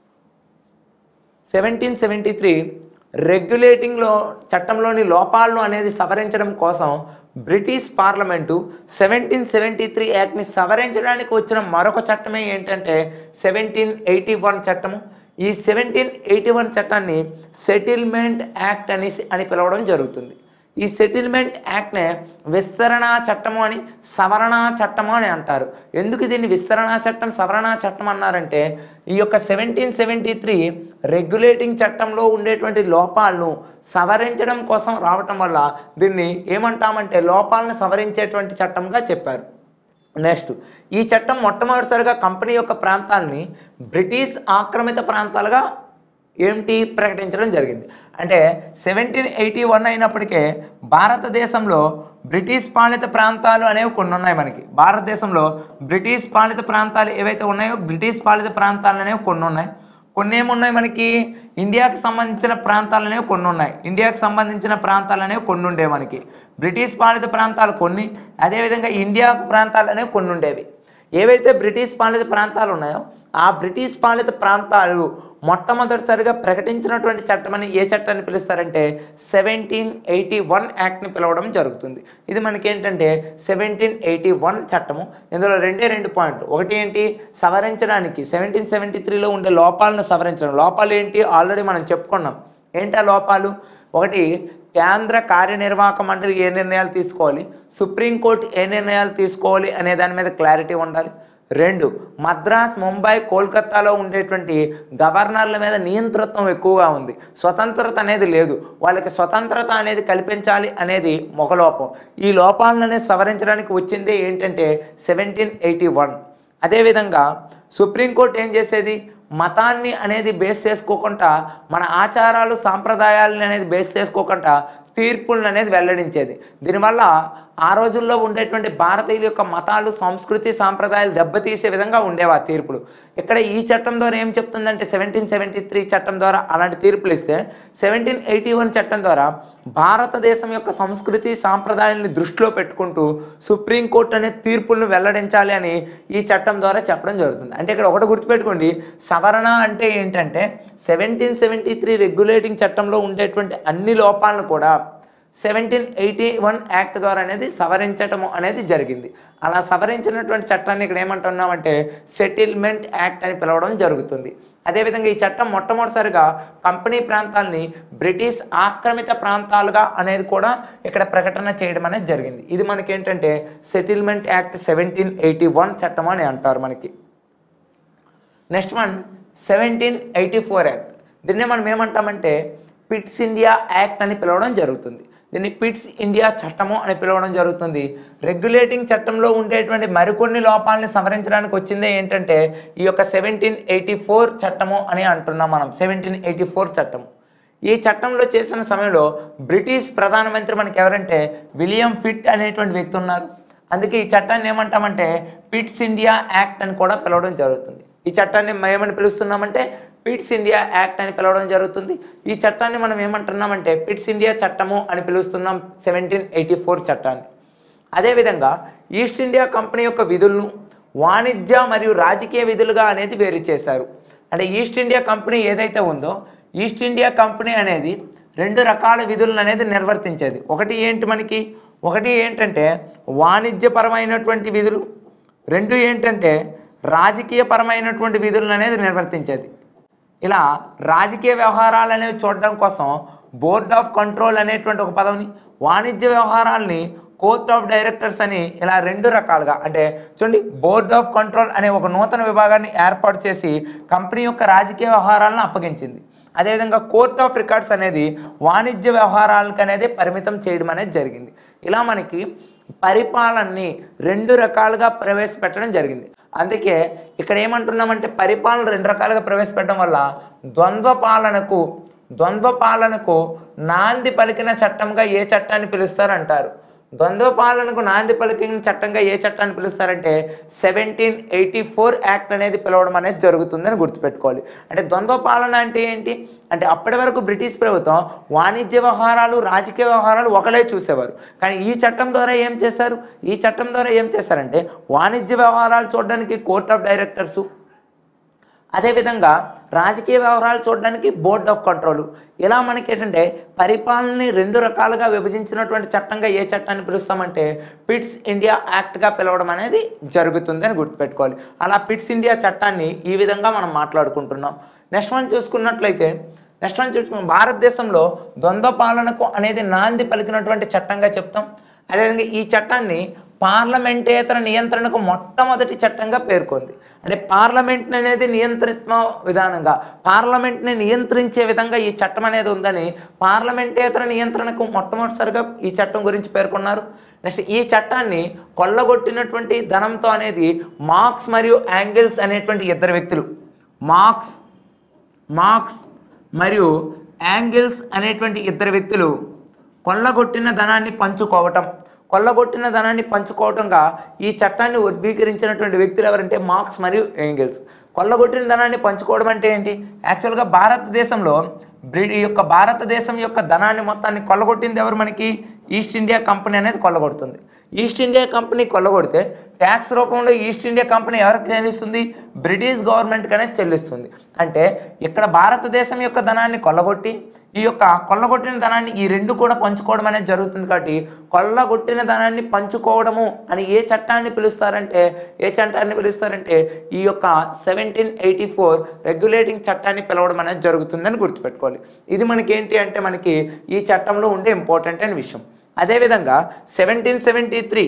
[SPEAKER 1] seventeen seventy three రెగ్యులేటింగ్లో చట్టంలోని లోపాలను అనేది సవరించడం కోసం British parliament seventeen seventy three యాక్ట్ని సవరించడానికి వచ్చిన మరొక చట్టమే ఏంటంటే సెవెంటీన్ ఎయిటీ వన్ చట్టము. ఈ సెవెంటీన్ ఎయిటీ వన్ చట్టాన్ని సెటిల్మెంట్ యాక్ట్ అనేసి అని పిలవడం జరుగుతుంది. ఈ సెటిల్మెంట్ యాక్ట్నే విస్తరణ చట్టము అని సవరణ చట్టము అని అంటారు. ఎందుకు దీన్ని విస్తరణ చట్టం సవరణ చట్టం అన్నారంటే ఈ యొక్క సెవెంటీన్ సెవెంటీ త్రీ రెగ్యులేటింగ్ చట్టంలో ఉండేటువంటి లోపాలను సవరించడం కోసం రావటం వల్ల దీన్ని ఏమంటామంటే లోపాలను సవరించేటువంటి చట్టంగా చెప్పారు. నెక్స్ట్ ఈ చట్టం మొట్టమొదటిసారిగా కంపెనీ యొక్క ప్రాంతాలని బ్రిటిష్ ఆక్రమిత ప్రాంతాలుగా ఏంటి ప్రకటించడం జరిగింది. అంటే సెవెంటీన్ ఎయిటీ వన్ అయినప్పటికే భారతదేశంలో బ్రిటిష్ పాలిత ప్రాంతాలు అనేవి కొన్ని ఉన్నాయి. మనకి భారతదేశంలో బ్రిటిష్ పాలిత ప్రాంతాలు ఏవైతే ఉన్నాయో బ్రిటిష్ పాలిత ప్రాంతాలు అనేవి కొన్ని ఉన్నాయి. కొన్ని ఏమున్నాయి మనకి ఇండియాకి సంబంధించిన ప్రాంతాలు అనేవి కొన్ని ఉన్నాయి. ఇండియాకి సంబంధించిన ప్రాంతాలు అనేవి కొన్ని ఉండేవి మనకి. బ్రిటిష్ పాలిత ప్రాంతాలు కొన్ని, అదేవిధంగా ఇండియా ప్రాంతాలు అనేవి కొన్ని ఉండేవి. ఏవైతే బ్రిటిష్ పాలిత ప్రాంతాలు ఉన్నాయో ఆ బ్రిటిష్ పాలిత ప్రాంతాలు మొట్టమొదటిసారిగా ప్రకటించినటువంటి చట్టమని ఏ చట్టాన్ని పిలుస్తారంటే సెవెంటీన్ ఎయిటీ వన్ యాక్ట్ని పిలవడం జరుగుతుంది. ఇది మనకేంటంటే సెవెంటీన్ ఎయిటీ వన్ చట్టము. ఇందులో రెండే రెండు పాయింట్లు. ఒకటి ఏంటి సవరించడానికి సెవెంటీన్ సెవెంటీ త్రీలో ఉండే లోపాలను సవరించడం. లోపాలు ఏంటి ఆల్రెడీ మనం చెప్పుకున్నాం. ఏంటి ఆ లోపాలు? ఒకటి కేంద్ర కార్యనిర్వాహక మండలి ఏ నిర్ణయాలు తీసుకోవాలి, సుప్రీంకోర్టు ఏ నిర్ణయాలు తీసుకోవాలి అనే దాని మీద క్లారిటీ ఉండాలి. రెండు మద్రాస్, ముంబై, కోల్కతాలో ఉండేటువంటి గవర్నర్ల మీద నియంతృత్వం ఎక్కువగా ఉంది, స్వతంత్రత అనేది లేదు. వాళ్ళకి స్వతంత్రత అనేది కల్పించాలి అనేది ఒక లోపం. ఈ లోపాలను సవరించడానికి వచ్చిందే ఏంటంటే సెవెంటీన్ ఎయిటీ వన్. అదేవిధంగా సుప్రీంకోర్టు ఏం చేసేది మతాన్ని అనేది బేస్ చేసుకోకుండా మన ఆచారాలు సాంప్రదాయాలను అనేది బేస్ చేసుకోకుండా తీర్పులను అనేది వెల్లడించేది. దీనివల్ల ఆ రోజుల్లో ఉండేటువంటి భారతీయుల యొక్క మతాలు సంస్కృతి సాంప్రదాయాలు దెబ్బతీసే విధంగా ఉండేవి ఆ తీర్పులు. ఇక్కడ ఈ చట్టం ద్వారా ఏం చెప్తుందంటే సెవెంటీన్ సెవెంటీ త్రీ చట్టం ద్వారా అలాంటి తీర్పులు ఇస్తే సెవెంటీన్ ఎయిటీ వన్ చట్టం ద్వారా భారతదేశం యొక్క సంస్కృతి సాంప్రదాయాలని దృష్టిలో పెట్టుకుంటూ సుప్రీంకోర్టు అనే తీర్పులను వెల్లడించాలి అని ఈ చట్టం ద్వారా చెప్పడం జరుగుతుంది. అంటే ఇక్కడ ఒకటి గుర్తుపెట్టుకోండి, సవరణ అంటే ఏంటంటే సెవెంటీన్ సెవెంటీ త్రీ రెగ్యులేటింగ్ చట్టంలో ఉండేటువంటి అన్ని లోపాలను కూడా సెవెంటీన్ ఎయిటీ వన్ యాక్ట్ ద్వారా అనేది సవరించటము అనేది జరిగింది. అలా సవరించినటువంటి చట్టాన్ని ఇక్కడ ఏమంటున్నామంటే సెటిల్మెంట్ యాక్ట్ అని పిలవడం జరుగుతుంది. అదేవిధంగా ఈ చట్టం మొట్టమొదటిసారిగా కంపెనీ ప్రాంతాలని బ్రిటిష్ ఆక్రమిత ప్రాంతాలుగా అనేది కూడా ఇక్కడ ప్రకటన చేయడం అనేది జరిగింది. ఇది మనకేంటంటే settlement act seventeen eighty one చట్టం అని అంటారు మనకి. Next one seventeen eighty four act. దీన్నే మనం ఏమంటామంటే పిట్స్ ఇండియా యాక్ట్ అని పిలవడం జరుగుతుంది. దీన్ని పిట్స్ ఇండియా చట్టము అని పిలవడం జరుగుతుంది. రెగ్యులేటింగ్ చట్టంలో ఉండేటువంటి మరికొన్ని లోపాలని సవరించడానికి వచ్చిందే ఏంటంటే ఈ యొక్క సెవెంటీన్ ఎయిటీ ఫోర్ చట్టము అని అంటున్నాం మనం. సెవెంటీన్ ఎయిటీ ఫోర్ చట్టము ఈ చట్టంలో చేసిన సమయంలో బ్రిటిష్ ప్రధానమంత్రి మనకి ఎవరంటే విలియం పిట్ అనేటువంటి వ్యక్తి ఉన్నారు. అందుకే ఈ చట్టాన్ని ఏమంటామంటే పిట్స్ ఇండియా యాక్ట్ అని కూడా పిలవడం జరుగుతుంది. ఈ చట్టాన్ని ఏమని పిలుస్తున్నామంటే పిట్స్ ఇండియా యాక్ట్ అని పిలవడం జరుగుతుంది. ఈ చట్టాన్ని మనం ఏమంటున్నామంటే పిట్స్ ఇండియా చట్టము అని పిలుస్తున్నాం సెవెంటీన్ ఎయిటీ ఫోర్ చట్టాన్ని. అదేవిధంగా ఈస్ట్ ఇండియా కంపెనీ యొక్క విధులను వాణిజ్య మరియు రాజకీయ విధులుగా అనేది వేరు చేశారు. అంటే ఈస్ట్ ఇండియా కంపెనీ ఏదైతే ఉందో ఈస్ట్ ఇండియా కంపెనీ అనేది రెండు రకాల విధులను అనేది నిర్వర్తించేది. ఒకటి ఏంటి మనకి ఒకటి ఏంటంటే వాణిజ్యపరమైనటువంటి విధులు, రెండు ఏంటంటే రాజకీయపరమైనటువంటి విధులను అనేది నిర్వర్తించేది. ఇలా రాజకీయ వ్యవహారాలు అనేవి చూడడం కోసం బోర్డ్ ఆఫ్ కంట్రోల్ అనేటువంటి ఒక పదవిని, వాణిజ్య వ్యవహారాలని కోర్ట్ ఆఫ్ డైరెక్టర్స్ అని ఇలా రెండు రకాలుగా, అంటే చూడండి బోర్డ్ ఆఫ్ కంట్రోల్ అనే ఒక నూతన విభాగాన్ని ఏర్పాటు చేసి కంపెనీ యొక్క రాజకీయ వ్యవహారాలను అప్పగించింది. అదేవిధంగా కోర్ట్ ఆఫ్ రికార్డ్స్ అనేది వాణిజ్య వ్యవహారాలకు అనేది పరిమితం చేయడం అనేది జరిగింది. ఇలా మనకి పరిపాలనని రెండు రకాలుగా ప్రవేశపెట్టడం జరిగింది. అందుకే ఇక్కడ ఏమంటున్నామంటే పరిపాలన రెండు రకాలుగా ప్రవేశపెట్టడం వల్ల ద్వంద్వ పాలనకు ద్వంద్వ పాలనకు నాంది పలికిన చట్టంగా ఏ చట్టాన్ని పిలుస్తారంటారు? ద్వంద్వ పాలనకు నాంది పలికిన చట్టంగా ఏ చట్టాన్ని పిలుస్తారంటే సెవెంటీన్ ఎయిటీ ఫోర్ యాక్ట్ అనేది పిలవడం అనేది జరుగుతుందని గుర్తుపెట్టుకోవాలి. అంటే ద్వంద్వ పాలన అంటే ఏంటి అంటే అప్పటి వరకు బ్రిటిష్ ప్రభుత్వం వాణిజ్య వ్యవహారాలు రాజకీయ వ్యవహారాలు ఒకలే చూసేవారు. కానీ ఈ చట్టం ద్వారా ఏం చేశారు ఈ చట్టం ద్వారా ఏం చేశారంటే వాణిజ్య వ్యవహారాలు చూడడానికి కోర్ట్ ఆఫ్ డైరెక్టర్సు, అదేవిధంగా రాజకీయ వ్యవహారాలు చూడడానికి బోర్డ్ ఆఫ్ కంట్రోల్. ఇలా మనకి ఏంటంటే పరిపాలనని రెండు రకాలుగా విభజించినటువంటి చట్టంగా ఏ చట్టాన్ని పిలుస్తామంటే పిట్స్ ఇండియా యాక్ట్గా పిలవడం అనేది జరుగుతుందని గుర్తుపెట్టుకోవాలి. అలా పిట్స్ ఇండియా చట్టాన్ని ఈ విధంగా మనం మాట్లాడుకుంటున్నాం. నెక్స్ట్ వన్ చూసుకున్నట్లయితే నెక్స్ట్ వన్ చూసుకున్న భారతదేశంలో ద్వంద్వ పాలనకు అనేది నాంది పలికినటువంటి చట్టంగా చెప్తాం. అదేవిధంగా ఈ చట్టాన్ని పార్లమెంటేతర నియంత్రణకు మొట్టమొదటి చట్టంగా పేర్కొంది. అంటే పార్లమెంట్ అనేది నియంత్రిత్వ విధానంగా పార్లమెంట్ని నియంత్రించే విధంగా ఈ చట్టం అనేది ఉందని పార్లమెంటేతర నియంత్రణకు మొట్టమొదటిసారిగా ఈ చట్టం గురించి పేర్కొన్నారు. నెక్స్ట్ ఈ చట్టాన్ని కొల్లగొట్టినటువంటి ధనంతో అనేది మార్క్స్ మరియు యాంగిల్స్ అనేటువంటి ఇద్దరు వ్యక్తులు మార్క్స్ మార్క్స్ మరియు యాంగిల్స్ అనేటువంటి ఇద్దరు వ్యక్తులు కొల్లగొట్టిన ధనాన్ని పంచుకోవటం కొల్లగొట్టిన ధనాన్ని పంచుకోవటంగా ఈ చట్టాన్ని వర్గీకరించినటువంటి వ్యక్తులు ఎవరంటే మార్క్స్ మరియు ఏంగిల్స్. కొల్లగొట్టిన ధనాన్ని పంచుకోవడం అంటే ఏంటి? యాక్చువల్గా భారతదేశంలో బ్రిటి యొక్క భారతదేశం యొక్క ధనాన్ని మొత్తాన్ని కొల్లగొట్టింది ఎవరు? మనకి ఈస్ట్ ఇండియా కంపెనీ అనేది కొల్లగొడుతుంది. ఈస్ట్ ఇండియా కంపెనీ కొల్లగొడితే ట్యాక్స్ రూపంలో ఈస్ట్ ఇండియా కంపెనీ ఎవరికి చెల్లిస్తుంది? బ్రిటిష్ గవర్నమెంట్కి అనేది చెల్లిస్తుంది. అంటే ఇక్కడ భారతదేశం యొక్క ధనాన్ని కొల్లగొట్టి ఈ యొక్క కొల్లగొట్టిన ధనాన్ని ఈ రెండు కూడా పంచుకోవడం అనేది జరుగుతుంది. కాబట్టి కొల్లగొట్టిన ధనాన్ని పంచుకోవడము అని ఏ చట్టాన్ని పిలుస్తారంటే ఏ చట్టాన్ని పిలుస్తారంటే ఈ యొక్క సెవెంటీన్ ఎయిటీ ఫోర్ రెగ్యులేటింగ్ చట్టాన్ని పిలవడం అనేది జరుగుతుందని గుర్తుపెట్టుకోవాలి. ఇది మనకి ఏంటి అంటే మనకి ఈ చట్టంలో ఉండే ఇంపార్టెంట్ అయిన విషయం. అదేవిధంగా seventeen seventy three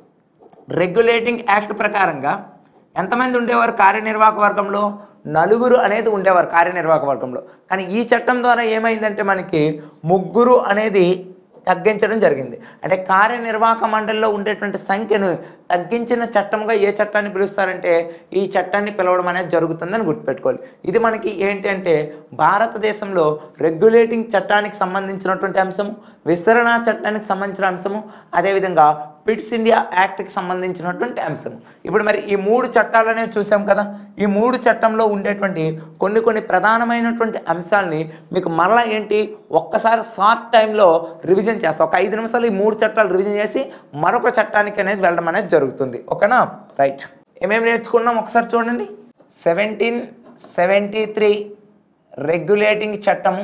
[SPEAKER 1] regulating act ప్రకారంగా ఎంతమంది ఉండేవారు కార్యనిర్వాహక వర్గంలో? నలుగురు అనేది ఉండేవారు కార్యనిర్వాహక వర్గంలో. కానీ ఈ చట్టం ద్వారా ఏమైందంటే మనకి ముగ్గురు అనేది తగ్గించడం జరిగింది. అంటే కార్యనిర్వాహక మండలిలో ఉండేటువంటి సంఖ్యను తగ్గించిన చట్టంగా ఏ చట్టాన్ని పిలుస్తారంటే ఈ చట్టాన్ని పిలవడం అనేది జరుగుతుందని గుర్తుపెట్టుకోవాలి. ఇది మనకి ఏంటి అంటే భారతదేశంలో రెగ్యులేటింగ్ చట్టానికి సంబంధించినటువంటి అంశము, విస్తరణ చట్టానికి సంబంధించిన అంశము, అదేవిధంగా పిట్స్ ఇండియా యాక్ట్కి సంబంధించినటువంటి అంశము. ఇప్పుడు మరి ఈ మూడు చట్టాలు అనేవి చూసాం కదా. ఈ మూడు చట్టంలో ఉండేటువంటి కొన్ని కొన్ని ప్రధానమైనటువంటి అంశాలని మీకు మరలా ఏంటి ఒక్కసారి షార్ట్ టైంలో రివిజన్ చేస్తాం. ఒక ఐదు నిమిషాలు ఈ మూడు చట్టాలు రివిజన్ చేసి మరొక చట్టానికి అనేది వెళ్ళడం అనేది జరుగుతుంది. ఓకేనా? రైట్. ఏమేమి నేర్చుకున్నాం ఒకసారి చూడండి. సెవెంటీన్ సెవెంటీ త్రీ రెగ్యులేటింగ్ చట్టము.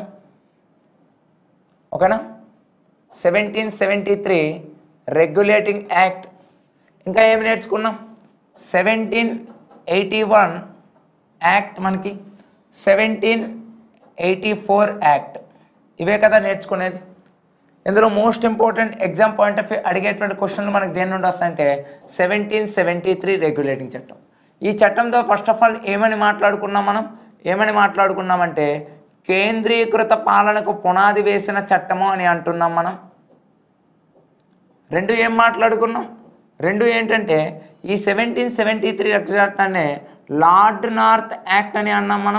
[SPEAKER 1] ఓకేనా? Seventeen seventy three regulating act. ఇంకా ఏమి నేర్చుకున్నాం? సెవెంటీన్ ఎయిటీ వన్ యాక్ట్, మనకి సెవెంటీన్ ఎయిటీ ఫోర్ యాక్ట్. ఇవే కదా నేర్చుకునేది. ఇందులో most important exam point of view అడిగేటువంటి క్వశ్చన్లు మనకు దేని నుండి వస్తాయంటే సెవెంటీన్ సెవెంటీ త్రీ రెగ్యులేటింగ్ చట్టం. ఈ చట్టంతో ఫస్ట్ ఆఫ్ ఆల్ ఏమని మాట్లాడుకున్నాం మనం ఏమని మాట్లాడుకున్నామంటే కేంద్రీకృత పాలనకు పునాది వేసిన చట్టము అని అంటున్నాం మనం. రెండు ఏం మాట్లాడుకున్నాం? రెండు ఏంటంటే ఈ సెవెంటీన్ సెవెంటీ త్రీ చట్టాన్ని లార్డ్ నార్త్ యాక్ట్ అని అన్నాం మనం.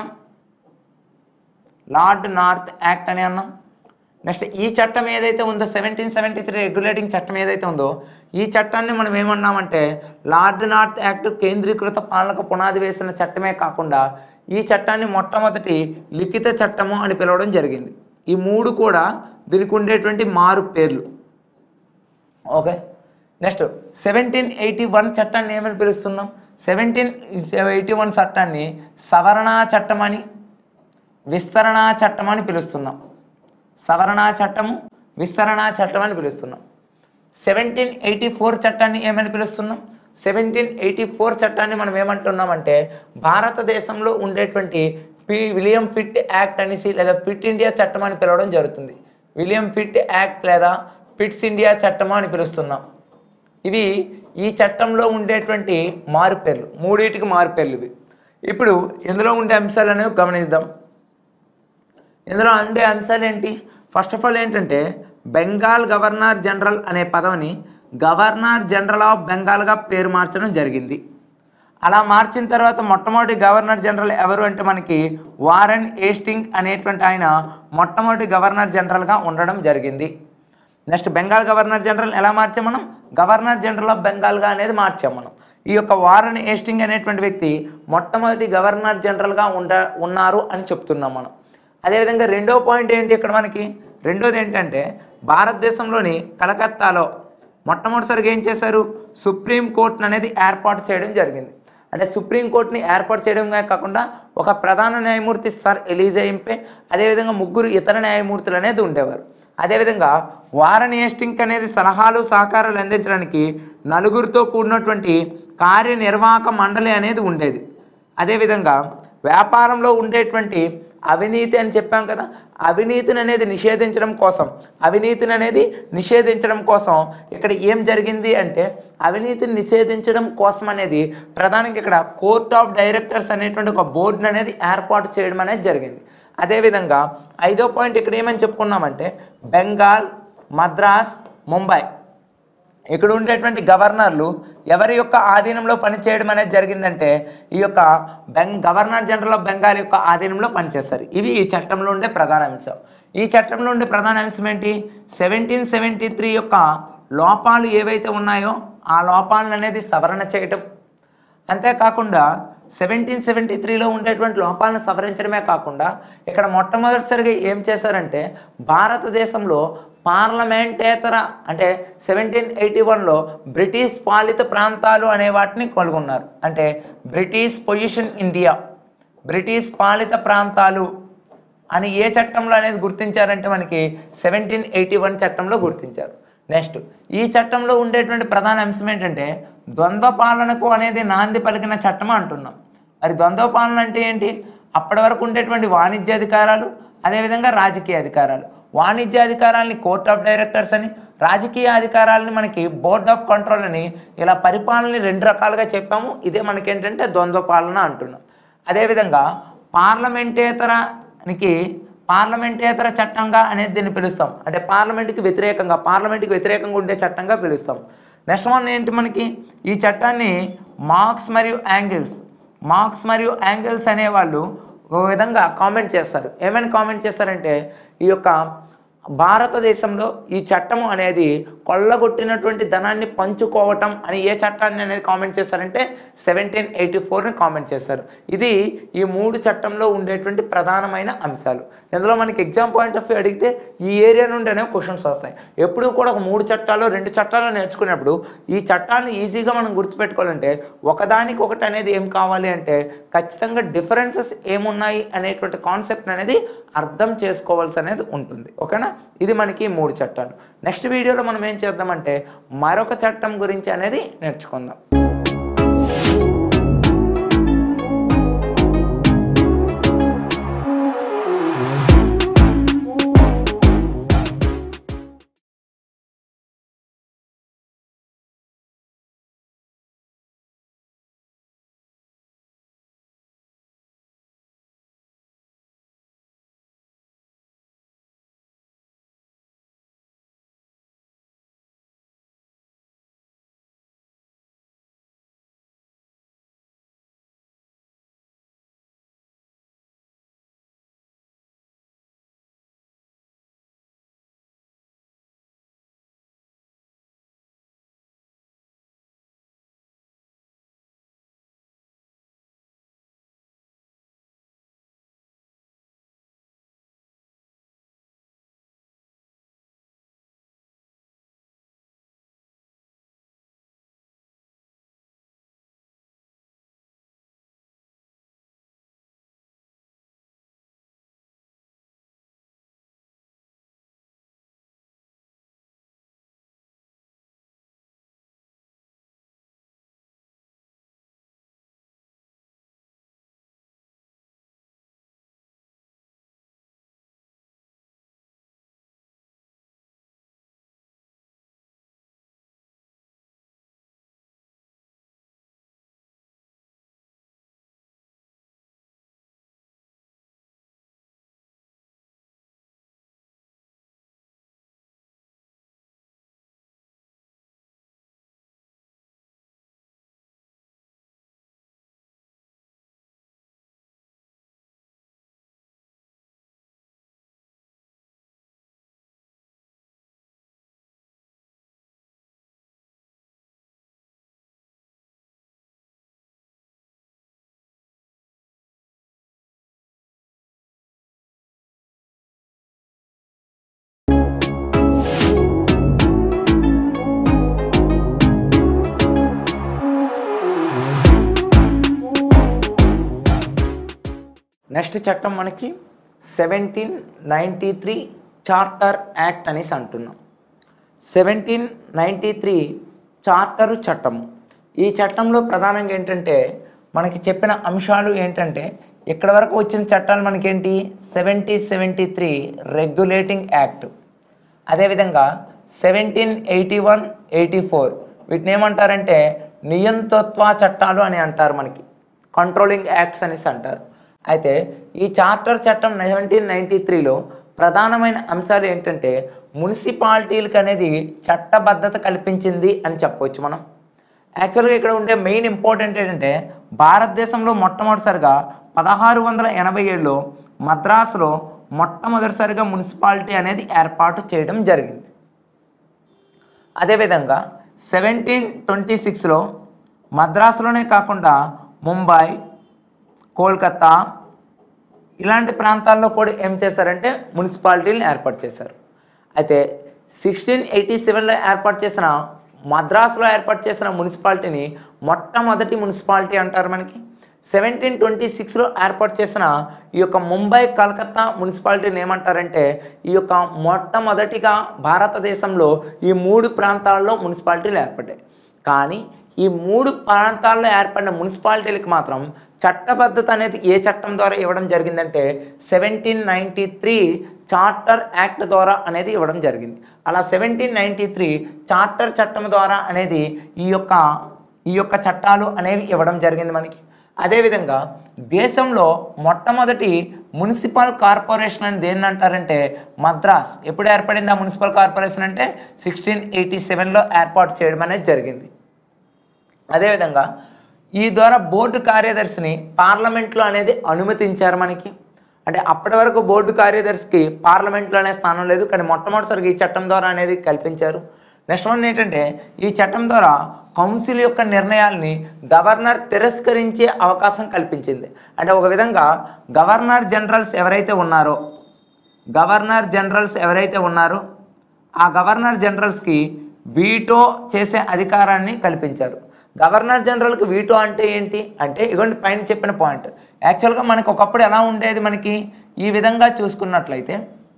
[SPEAKER 1] లార్డ్ నార్త్ యాక్ట్ అని అన్నాం. నెక్స్ట్ ఈ చట్టం ఏదైతే ఉందో సెవెంటీన్ సెవెంటీ త్రీ రెగ్యులేటింగ్ చట్టం ఏదైతే ఉందో ఈ చట్టాన్ని మనం ఏమన్నామంటే లార్డ్ నార్త్ యాక్ట్ కేంద్రీకృత పాలనకు పునాది వేసిన చట్టమే కాకుండా ఈ చట్టాన్ని మొట్టమొదటి లిఖిత చట్టము అని పిలవడం జరిగింది. ఈ మూడు కూడా దీనికి ఉండేటువంటి మారు పేర్లు. Okay. Next seventeen eighty one చట్టాన్ని ఏమని పిలుస్తున్నాం? సెవెంటీన్ ఎయిటీ వన్ చట్టాన్ని సవరణ చట్టం అని విస్తరణ చట్టం అని పిలుస్తున్నాం. సవరణ చట్టము విస్తరణ చట్టం అని పిలుస్తున్నాం. సెవెంటీన్ ఎయిటీ ఫోర్ చట్టాన్ని ఏమని పిలుస్తున్నాం? సెవెంటీన్ ఎయిటీ ఫోర్ చట్టాన్ని మనం ఏమంటున్నామంటే భారతదేశంలో ఉండేటువంటి పి విలియం పిట్ యాక్ట్ అనేసి లేదా పిట్ ఇండియా చట్టం అని పిలవడం జరుగుతుంది. విలియం పిట్ యాక్ట్ లేదా పిట్స్ ఇండియా చట్టం అని పిలుస్తున్నాం. ఇవి ఈ చట్టంలో ఉండేటువంటి మారుపేర్లు, మూడింటికి మారుపేర్లు ఇవి. ఇప్పుడు ఇందులో ఉండే అంశాలు అనేవి గమనిద్దాం. ఇందులో ఉండే అంశాలు ఏంటి? ఫస్ట్ ఆఫ్ ఆల్ ఏంటంటే బెంగాల్ గవర్నర్ జనరల్ అనే పదవిని గవర్నర్ జనరల్ ఆఫ్ బెంగాల్గా పేరు మార్చడం జరిగింది. అలా మార్చిన తర్వాత మొట్టమొదటి గవర్నర్ జనరల్ ఎవరు అంటే మనకి వారెన్ హేస్టింగ్స్ అనేటువంటి ఆయన మొట్టమొదటి గవర్నర్ జనరల్గా ఉండడం జరిగింది. నెక్స్ట్ బెంగాల్ గవర్నర్ జనరల్ ఎలా మార్చాం మనం? గవర్నర్ జనరల్ ఆఫ్ బెంగాల్గా అనేది మార్చాం మనం. ఈ యొక్క వారెన్ హేస్టింగ్స్ అనేటువంటి వ్యక్తి మొట్టమొదటి గవర్నర్ జనరల్గా ఉండ ఉన్నారు అని చెప్తున్నాం మనం. అదేవిధంగా రెండో పాయింట్ ఏంటి ఇక్కడ మనకి? రెండోది ఏంటంటే భారతదేశంలోని కలకత్తాలో మొట్టమొదటిసారిగా ఏం చేశారు? సుప్రీంకోర్టును అనేది ఏర్పాటు చేయడం జరిగింది. అంటే సుప్రీంకోర్టుని ఏర్పాటు చేయడమే కాకుండా ఒక ప్రధాన న్యాయమూర్తి సర్ ఎలిజా ఇంపే, అదేవిధంగా ముగ్గురు ఇతర న్యాయమూర్తులు అనేది ఉండేవారు. అదేవిధంగా వారెన్ హేస్టింగ్స్ అనేది సలహాలు సహకారాలు అందించడానికి నలుగురితో కూడినటువంటి కార్యనిర్వాహక మండలి అనేది ఉండేది. అదేవిధంగా వ్యాపారంలో ఉండేటువంటి అవినీతి అని చెప్పాం కదా, అవినీతిని అనేది నిషేధించడం కోసం అవినీతిని అనేది నిషేధించడం కోసం ఇక్కడ ఏం జరిగింది అంటే అవినీతిని నిషేధించడం కోసం అనేది ప్రధానంగా ఇక్కడ కోర్ట్ ఆఫ్ డైరెక్టర్స్ అనేటువంటి ఒక బోర్డుని అనేది ఏర్పాటు చేయడం అనేది జరిగింది. అదేవిధంగా ఐదో పాయింట్ ఇక్కడ ఏమని చెప్పుకున్నామంటే బెంగాల్, మద్రాస్, ముంబై ఇక్కడ ఉండేటువంటి గవర్నర్లు ఎవరి యొక్క ఆధీనంలో పనిచేయడం అనేది జరిగిందంటే ఈ యొక్క బెంగ్ గవర్నర్ జనరల్ ఆఫ్ బెంగాల్ యొక్క ఆధీనంలో పనిచేస్తారు. ఇవి ఈ చట్టంలో ఉండే ప్రధాన అంశం. ఈ చట్టంలో ఉండే ప్రధాన అంశం ఏంటి? సెవెంటీన్ సెవెంటీ త్రీ యొక్క లోపాలు ఏవైతే ఉన్నాయో ఆ లోపాలను అనేది సవరణ చేయటం, అంతేకాకుండా సెవెంటీన్ సెవెంటీ త్రీలో ఉండేటువంటి లోపాలను సవరించడమే కాకుండా ఇక్కడ మొట్టమొదటిసారిగా ఏం చేశారంటే భారతదేశంలో పార్లమెంటేతర అంటే సెవెంటీన్ ఎయిటీ వన్లో బ్రిటిష్ పాలిత ప్రాంతాలు అనే వాటిని కనుగొన్నారు. అంటే బ్రిటిష్ పొజిషన్ ఇండియా, బ్రిటిష్ పాలిత ప్రాంతాలు అని ఏ చట్టంలో అనేది గుర్తించారంటే మనకి సెవెంటీన్ ఎయిటీ వన్ చట్టంలో గుర్తించారు. నెక్స్ట్ ఈ చట్టంలో ఉండేటువంటి ప్రధాన అంశం ఏంటంటే ద్వంద్వ పాలనకు అనేది నాంది పలికిన చట్టం అంటున్నాం. మరి ద్వంద్వ పాలన అంటే ఏంటి? అప్పటి వరకు ఉండేటువంటి వాణిజ్య అధికారాలు, అదేవిధంగా రాజకీయ అధికారాలు. వాణిజ్య అధికారాలని కోర్ట్ ఆఫ్ డైరెక్టర్స్ అని, రాజకీయ అధికారాలని మనకి బోర్డ్ ఆఫ్ కంట్రోల్ అని, ఇలా పరిపాలనని రెండు రకాలుగా చెప్పాము. ఇదే మనకేంటంటే ద్వంద్వ పాలన అంటున్నాం. అదేవిధంగా పార్లమెంటేతరానికి పార్లమెంటేతర చట్టంగా అనేది దీన్ని పిలుస్తాం. అంటే పార్లమెంట్కి వ్యతిరేకంగా పార్లమెంట్కి వ్యతిరేకంగా ఉండే చట్టంగా పిలుస్తాం. నెక్స్ట్ వన్ ఏంటి మనకి? ఈ చట్టాన్ని మార్క్స్ మరియు యాంగిల్స్ మార్క్స్ మరియు యాంగిల్స్ అనేవాళ్ళు ఒక విధంగా కామెంట్ చేస్తారు. ఏమైనా కామెంట్ చేస్తారంటే ఈ యొక్క భారతదేశంలో ఈ చట్టము అనేది కొల్లగొట్టినటువంటి ధనాన్ని పంచుకోవటం అని ఏ చట్టాన్ని అనేది కామెంట్ చేస్తారంటే సెవెంటీన్ ఎయిటీ ఫోర్ని కామెంట్ చేస్తారు. ఇది ఈ మూడు చట్టంలో ఉండేటువంటి ప్రధానమైన అంశాలు. ఇందులో మనకి ఎగ్జామ్ పాయింట్ ఆఫ్ వ్యూ అడిగితే ఈ ఏరియా నుండి క్వశ్చన్స్ వస్తాయి. ఎప్పుడు కూడా ఒక మూడు చట్టాలు రెండు చట్టాలు నేర్చుకున్నప్పుడు ఈ చట్టాన్ని ఈజీగా మనం గుర్తుపెట్టుకోవాలంటే ఒకదానికి ఒకటి అనేది ఏం కావాలి అంటే ఖచ్చితంగా డిఫరెన్సెస్ ఏమున్నాయి అనేటువంటి కాన్సెప్ట్ అనేది అర్థం చేసుకోవాల్సి అనేది ఉంటుంది. ఓకేనా? ఇది మనకి మూడు చట్టాలు. నెక్స్ట్ వీడియోలో మనం ఏం చేద్దామంటే మరొక చట్టం గురించి అనేది నేర్చుకుందాం. నెక్స్ట్ చట్టం మనకి seventeen ninety three charter act అనేసి అంటున్నాం. సెవెంటీన్ నైంటీ త్రీ చార్టరు చట్టము. ఈ చట్టంలో ప్రధానంగా ఏంటంటే మనకి చెప్పిన అంశాలు ఏంటంటే ఇక్కడ వరకు వచ్చిన చట్టాలు మనకేంటి seventy seventy three regulating act, అదేవిధంగా seventeen eighty one eighty four వీటిని ఏమంటారంటే నియంతృత్వ చట్టాలు అని అంటారు, మనకి కంట్రోలింగ్ యాక్ట్స్ అనేసి అంటారు. అయితే ఈ చార్టర్ చట్టం సెవెంటీన్ నైంటీ త్రీలో ప్రధానమైన అంశాలు ఏంటంటే మున్సిపాలిటీలకు అనేది చట్టబద్ధత కల్పించింది అని చెప్పవచ్చు మనం. యాక్చువల్గా ఇక్కడ ఉండే మెయిన్ ఇంపార్టెంట్ ఏంటంటే భారతదేశంలో మొట్టమొదటిసారిగా పదహారు వందల ఎనభై ఏడులో మద్రాసులో మొట్టమొదటిసారిగా మున్సిపాలిటీ అనేది ఏర్పాటు చేయడం జరిగింది. అదేవిధంగా సెవెంటీన్ ట్వంటీ సిక్స్లో మద్రాసులోనే కాకుండా ముంబై, కోల్కతా ఇలాంటి ప్రాంతాల్లో కూడా ఏం చేశారంటే మున్సిపాలిటీలను ఏర్పాటు చేశారు. అయితే సిక్స్టీన్ ఎయిటీ సెవెన్లో ఏర్పాటు చేసిన మద్రాసులో ఏర్పాటు చేసిన మున్సిపాలిటీని మొట్టమొదటి మున్సిపాలిటీ అంటారు మనకి. సెవెంటీన్ ట్వంటీ సిక్స్లో ఏర్పాటు చేసిన ఈ యొక్క ముంబై, కలకత్తా మున్సిపాలిటీని ఏమంటారంటే ఈ యొక్క మొట్టమొదటిగా భారతదేశంలో ఈ మూడు ప్రాంతాల్లో మున్సిపాలిటీలు ఏర్పడ్డాయి. కానీ ఈ మూడు ప్రాంతాల్లో ఏర్పడిన మున్సిపాలిటీలకు మాత్రం చట్టబద్ధత అనేది ఏ చట్టం ద్వారా ఇవ్వడం జరిగిందంటే seventeen ninety three charter act ద్వారా అనేది ఇవ్వడం జరిగింది. అలా సెవెంటీన్ నైంటీ త్రీ చార్టర్ చట్టం ద్వారా అనేది ఈ యొక్క ఈ యొక్క చట్టాలు అనేవి ఇవ్వడం జరిగింది మనకి. అదేవిధంగా దేశంలో మొట్టమొదటి మున్సిపల్ కార్పొరేషన్ అని దేన్ని అంటారంటే మద్రాస్. ఎప్పుడు ఏర్పడింది ఆ మున్సిపల్ కార్పొరేషన్ అంటే సిక్స్టీన్ ఎయిటీ సెవెన్లో ఏర్పాటు చేయడం అనేది జరిగింది. అదేవిధంగా ఈ ద్వారా బోర్డు కార్యదర్శిని పార్లమెంట్లో అనేది అనుమతించారు మనకి. అంటే అప్పటి వరకు బోర్డు కార్యదర్శికి పార్లమెంట్లో అనే స్థానం లేదు, కానీ మొట్టమొదటిసారిగా ఈ చట్టం ద్వారా అనేది కల్పించారు. నెక్స్ట్ వన్ ఏంటంటే ఈ చట్టం ద్వారా కౌన్సిల్ యొక్క నిర్ణయాల్ని గవర్నర్ తిరస్కరించే అవకాశం కల్పించింది. అంటే ఒక విధంగా గవర్నర్ జనరల్స్ ఎవరైతే ఉన్నారో గవర్నర్ జనరల్స్ ఎవరైతే ఉన్నారో ఆ గవర్నర్ జనరల్స్కి వీటో చేసే అధికారాన్ని కల్పించారు. గవర్నర్ జనరల్కి వీటో అంటే ఏంటి అంటే ఇగోండి పైన చెప్పిన పాయింట్. యాక్చువల్గా మనకు ఒకప్పుడు ఎలా ఉండేది, మనకి ఈ విధంగా చూసుకున్నట్లయితే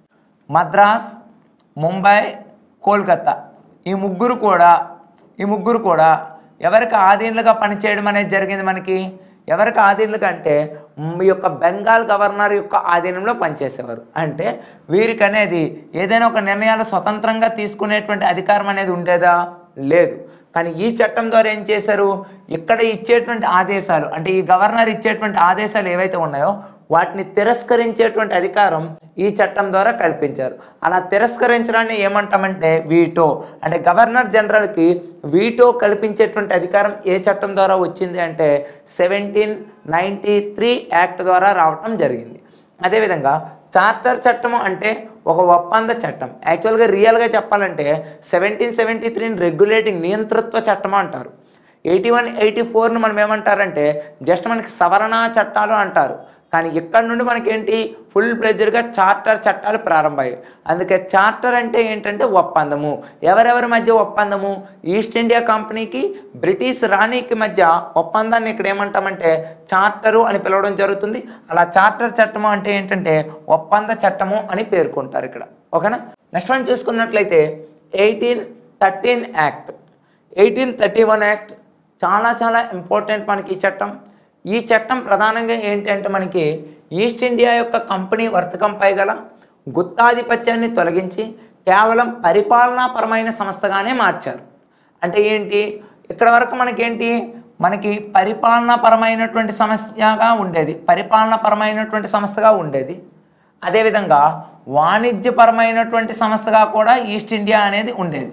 [SPEAKER 1] మద్రాస్, ముంబై, కోల్కతా ఈ ముగ్గురు కూడా ఈ ముగ్గురు కూడా ఎవరికి ఆధీనులుగా పనిచేయడం అనేది జరిగింది. మనకి ఎవరికి ఆధీనులుగా అంటే ఈ యొక్క బెంగాల్ గవర్నర్ యొక్క ఆధీనంలో పనిచేసేవారు. అంటే వీరికి అనేది ఏదైనా ఒక నిర్ణయాలు స్వతంత్రంగా తీసుకునేటువంటి అధికారం అనేది ఉండేదా? లేదు. కానీ ఈ చట్టం ద్వారా ఏం చేశారు, ఇక్కడ ఇచ్చేటువంటి ఆదేశాలు అంటే ఈ గవర్నర్ ఇచ్చేటువంటి ఆదేశాలు ఏవైతే ఉన్నాయో వాటిని తిరస్కరించేటువంటి అధికారం ఈ చట్టం ద్వారా కల్పించారు. అలా తిరస్కరించడాన్ని ఏమంటామంటే వీటో. అంటే గవర్నర్ జనరల్కి వీటో కల్పించేటువంటి అధికారం ఏ చట్టం ద్వారా వచ్చింది అంటే సెవెంటీన్ నైంటీ త్రీ యాక్ట్ ద్వారా రావటం జరిగింది. అదేవిధంగా చార్టర్ చట్టము అంటే ఒక ఒప్పంద చట్టం. యాక్చువల్గా రియల్గా చెప్పాలంటే సెవెంటీన్ సెవెంటీ త్రీని రెగ్యులేటింగ్ నియంతృత్వ చట్టం అంటారు. ఎయిటీ వన్ ఎయిటీ ఫోర్ను మనం ఏమంటారంటే జస్ట్ మనకి సవరణ చట్టాలు అంటారు. కానీ ఇక్కడ నుండి మనకేంటి ఫుల్ ప్లెజర్గా చార్టర్ చట్టాలు ప్రారంభమయ్యాయి. అందుకే చార్టర్ అంటే ఏంటంటే ఒప్పందము. ఎవరెవరి మధ్య ఒప్పందము? ఈస్ట్ ఇండియా కంపెనీకి బ్రిటిష్ రాణికి మధ్య ఒప్పందాన్ని ఇక్కడ ఏమంటామంటే చార్టరు అని పిలవడం జరుగుతుంది. అలా చార్టర్ చట్టము అంటే ఏంటంటే ఒప్పంద చట్టము అని పేర్కొంటారు ఇక్కడ. ఓకేనా. నెక్స్ట్ వన్ చూసుకున్నట్లయితే eighteen thirteen act. Eighteen thirty one act చాలా చాలా ఇంపార్టెంట్ మనకి ఈ చట్టం. ఈ చట్టం ప్రధానంగా ఏంటి అంటే మనకి ఈస్ట్ ఇండియా యొక్క కంపెనీ వర్తకంపై గల గుత్తాధిపత్యాన్ని తొలగించి కేవలం పరిపాలనాపరమైన సంస్థగానే మార్చారు. అంటే ఏంటి, ఇక్కడ వరకు మనకేంటి మనకి పరిపాలనాపరమైనటువంటి సమస్యగా ఉండేది పరిపాలనాపరమైనటువంటి సంస్థగా ఉండేది అదేవిధంగా వాణిజ్యపరమైనటువంటి సంస్థగా కూడా ఈస్ట్ ఇండియా అనేది ఉండేది.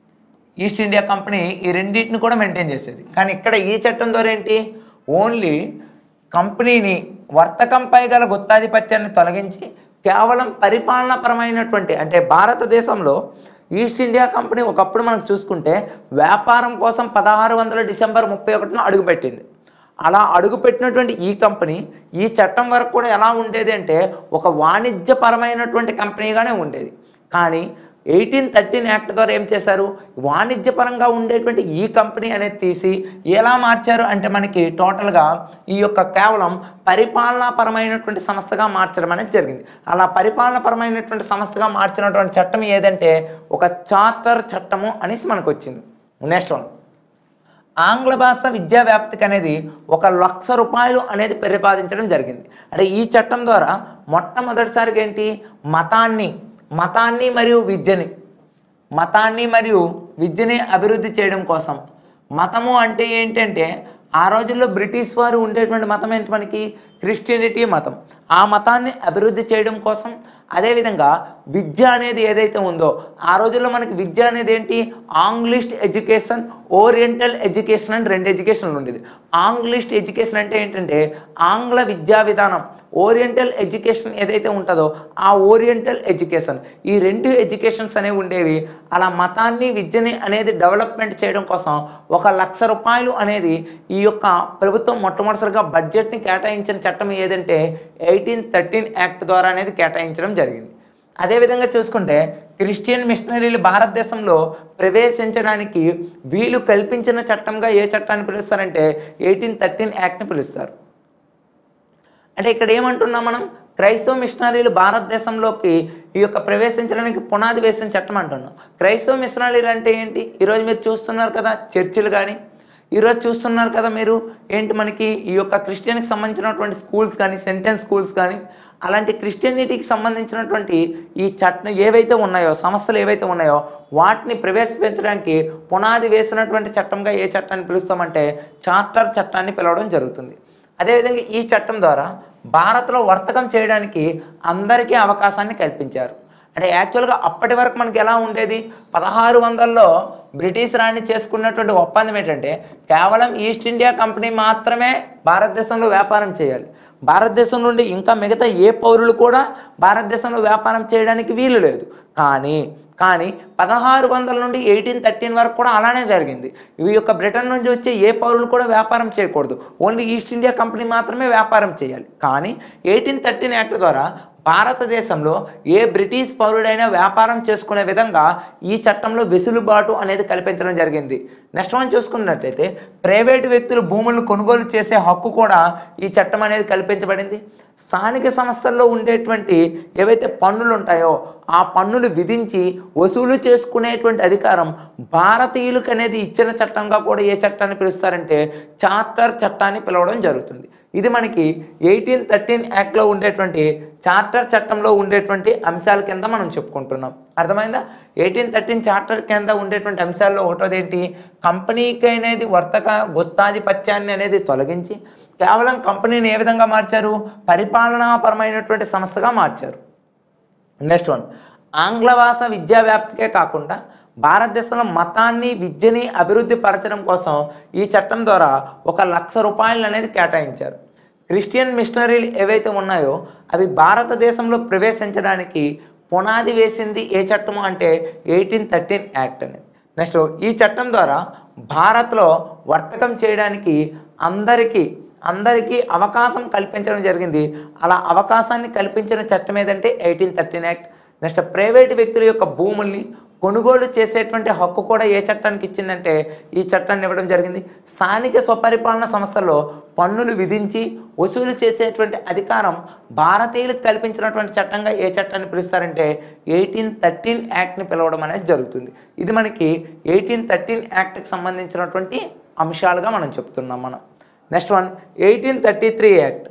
[SPEAKER 1] ఈస్ట్ ఇండియా కంపెనీ ఈ రెండింటిని కూడా మెయింటైన్ చేసేది. కానీ ఇక్కడ ఈ చట్టం ద్వారా ఏంటి, ఓన్లీ కంపెనీని వర్తకంపై గల గుత్తాధిపత్యాన్ని తొలగించి కేవలం పరిపాలనాపరమైనటువంటి అంటే భారతదేశంలో ఈస్ట్ ఇండియా కంపెనీ ఒకప్పుడు మనకు చూసుకుంటే వ్యాపారం కోసం పదహారు వందల డిసెంబర్ ముప్పై ఒకటిన అడుగుపెట్టింది. అలా అడుగుపెట్టినటువంటి ఈ కంపెనీ ఈ చట్టం వరకు కూడా ఎలా ఉండేది అంటే ఒక వాణిజ్యపరమైనటువంటి కంపెనీగానే ఉండేది. కానీ ఎయిటీన్ థర్టీన్ యాక్ట్ ద్వారా ఏం చేశారు, వాణిజ్యపరంగా ఉండేటువంటి ఈ కంపెనీ అనేది తీసి ఎలా మార్చారు అంటే మనకి టోటల్గా ఈ యొక్క కేవలం పరిపాలనాపరమైనటువంటి సంస్థగా మార్చడం అనేది జరిగింది. అలా పరిపాలనాపరమైనటువంటి సంస్థగా మార్చినటువంటి చట్టం ఏదంటే ఒక చార్టర్ చట్టము అనేసి మనకు వచ్చింది. నెక్స్ట్ వన్, ఆంగ్ల భాష విద్యా వ్యాప్తికి అనేది ఒక లక్ష రూపాయలు అనేది ప్రతిపాదించడం జరిగింది. అంటే ఈ చట్టం ద్వారా మొట్టమొదటిసారిగా ఏంటి, మతాన్ని మతాన్ని మరియు విద్యని మతాన్ని మరియు విద్యని అభివృద్ధి చేయడం కోసం, మతము అంటే ఏంటంటే ఆ రోజుల్లో బ్రిటిష్ వారు ఉండేటువంటి మతం ఏంటి మనకి క్రిస్టియనిటీ మతం. ఆ మతాన్ని అభివృద్ధి చేయడం కోసం, అదేవిధంగా విద్య అనేది ఏదైతే ఉందో ఆ రోజుల్లో మనకి విద్య అనేది ఏంటి, ఆంగ్లిష్ ఎడ్యుకేషన్, ఓరియంటల్ ఎడ్యుకేషన్ అని రెండు ఎడ్యుకేషన్లు ఉండేది. ఆంగ్లిష్ ఎడ్యుకేషన్ అంటే ఏంటంటే ఆంగ్ల విద్యా విధానం, ఓరియంటల్ ఎడ్యుకేషన్ ఏదైతే ఉంటుందో ఆ ఓరియంటల్ ఎడ్యుకేషన్, ఈ రెండు ఎడ్యుకేషన్స్ అనేవి ఉండేవి. అలా మతాన్ని విద్యని అనేది డెవలప్మెంట్ చేయడం కోసం ఒక లక్ష రూపాయలు అనేది ఈ యొక్క ప్రభుత్వం మొట్టమొదటిసారిగా బడ్జెట్ని కేటాయించిన చట్టం ఏదంటే ఎయిటీన్ థర్టీన్ యాక్ట్ ద్వారా అనేది కేటాయించడం జరిగింది. అదేవిధంగా చూసుకుంటే క్రిస్టియన్ మిషనరీలు భారతదేశంలో ప్రవేశించడానికి వీలు కల్పించిన చట్టంగా ఏ చట్టాన్ని పిలుస్తారంటే ఎయిటీన్ థర్టీన్ యాక్ట్ని పిలుస్తారు. అంటే ఇక్కడ ఏమంటున్నాం మనం, క్రైస్తవ మిషనరీలు భారతదేశంలోకి ఈ యొక్క ప్రవేశించడానికి పునాది వేసిన చట్టం అంటున్నాం. క్రైస్తవ మిషనరీలు అంటే ఏంటి, ఈరోజు మీరు చూస్తున్నారు కదా చర్చిలు కానీ, ఈరోజు చూస్తున్నారు కదా మీరు ఏంటి మనకి ఈ యొక్క క్రిస్టియన్కి సంబంధించినటువంటి స్కూల్స్ కానీ, సెంటెన్స్ స్కూల్స్ కానీ, అలాంటి క్రిస్టియనిటీకి సంబంధించినటువంటి ఈ చట్టం ఏవైతే ఉన్నాయో సంస్థలు ఏవైతే ఉన్నాయో వాటిని ప్రవేశపెట్టడానికి పునాది వేసినటువంటి చట్టంగా ఏ చట్టాన్ని పిలుస్తామంటే చార్టర్ చట్టాన్ని పిలవడం జరుగుతుంది. అదేవిధంగా ఈ చట్టం ద్వారా భారత్లో వర్తకం చేయడానికి అందరికీ అవకాశాన్ని కల్పించారు. అంటే యాక్చువల్గా అప్పటి వరకు మనకి ఎలా ఉండేది, పదహారు వందల్లో బ్రిటిష్ రాణి చేసుకున్నటువంటి ఒప్పందం ఏంటంటే కేవలం ఈస్ట్ ఇండియా కంపెనీ మాత్రమే భారతదేశంలో వ్యాపారం చేయాలి. భారతదేశం నుండి ఇంకా మిగతా ఏ పౌరులు కూడా భారతదేశంలో వ్యాపారం చేయడానికి వీలు లేదు. కానీ కానీ పదహారు వందల నుండి ఎయిటీన్ థర్టీన్ వరకు కూడా అలానే జరిగింది. ఈ యొక్క బ్రిటన్ నుంచి వచ్చే ఏ పౌరులు కూడా వ్యాపారం చేయకూడదు, ఓన్లీ ఈస్ట్ ఇండియా కంపెనీ మాత్రమే వ్యాపారం చేయాలి. కానీ ఎయిటీన్ థర్టీన్ యాక్ట్ ద్వారా భారతదేశంలో ఏ బ్రిటిష్ పౌరుడైనా వ్యాపారం చేసుకునే విధంగా ఈ చట్టంలో వెసులుబాటు అనేది కల్పించడం జరిగింది. నెక్స్ట్ మనం చూసుకున్నట్లయితే ప్రైవేటు వ్యక్తులు భూములను కొనుగోలు చేసే హక్కు కూడా ఈ చట్టం అనేది కల్పించబడింది. స్థానిక సంస్థల్లో ఉండేటువంటి ఏవైతే పన్నులు ఉంటాయో ఆ పన్నులు విధించి వసూలు చేసుకునేటువంటి అధికారం భారతీయులకు అనేది ఇచ్చిన చట్టంగా కూడా ఏ చట్టాన్ని పిలుస్తారంటే చార్టర్ చట్టాన్ని పిలవడం జరుగుతుంది. ఇది మనకి ఎయిటీన్ థర్టీన్ యాక్ట్లో ఉండేటువంటి చార్టర్ చట్టంలో ఉండేటువంటి అంశాల కింద మనం చెప్పుకుంటున్నాం. అర్థమైందా? ఎయిటీన్ థర్టీన్ చార్టర్ కింద ఉండేటువంటి అంశాల్లో ఒకటోది ఏంటి, కంపెనీకి అనేది వర్తక గుత్తాధిపత్యాన్ని అనేది తొలగించి కేవలం కంపెనీని ఏ విధంగా మార్చారు, పరిపాలనాపరమైనటువంటి సంస్థగా మార్చారు. నెక్స్ట్ వన్, ఆంగ్ల భాష విద్యా వ్యాప్తికే కాకుండా భారతదేశంలో మతాన్ని విద్యని అభివృద్ధి పరచడం కోసం ఈ చట్టం ద్వారా ఒక లక్ష రూపాయలు అనేది కేటాయించారు. క్రిస్టియన్ మిషనరీలు ఏవైతే ఉన్నాయో అవి భారతదేశంలో ప్రవేశించడానికి పునాది వేసింది ఏ చట్టము అంటే ఎయిటీన్ థర్టీన్ యాక్ట్ అనేది. నెక్స్ట్ ఈ చట్టం ద్వారా భారత్లో వర్తకం చేయడానికి అందరికీ అందరికీ అవకాశం కల్పించడం జరిగింది. అలా అవకాశాన్ని కల్పించిన చట్టం ఏదంటే eighteen thirteen act. Next private వ్యక్తుల యొక్క భూముల్ని కొనుగోలు చేసేటువంటి హక్కు కూడా ఏ చట్టానికి ఇచ్చిందంటే ఈ చట్టాన్ని ఇవ్వడం జరిగింది. స్థానిక స్వపరిపాలన సంస్థల్లో పన్నులు విధించి వసూలు చేసేటువంటి అధికారం భారతీయులకు కల్పించినటువంటి చట్టంగా ఏ చట్టాన్ని పిలుస్తారంటే ఎయిటీన్ థర్టీన్ యాక్ట్ని పిలవడం అనేది జరుగుతుంది. ఇది మనకి ఎయిటీన్ థర్టీన్ యాక్ట్కి సంబంధించినటువంటి అంశాలుగా మనం చెప్తున్నాం మనం. Next one, eighteen thirty three act.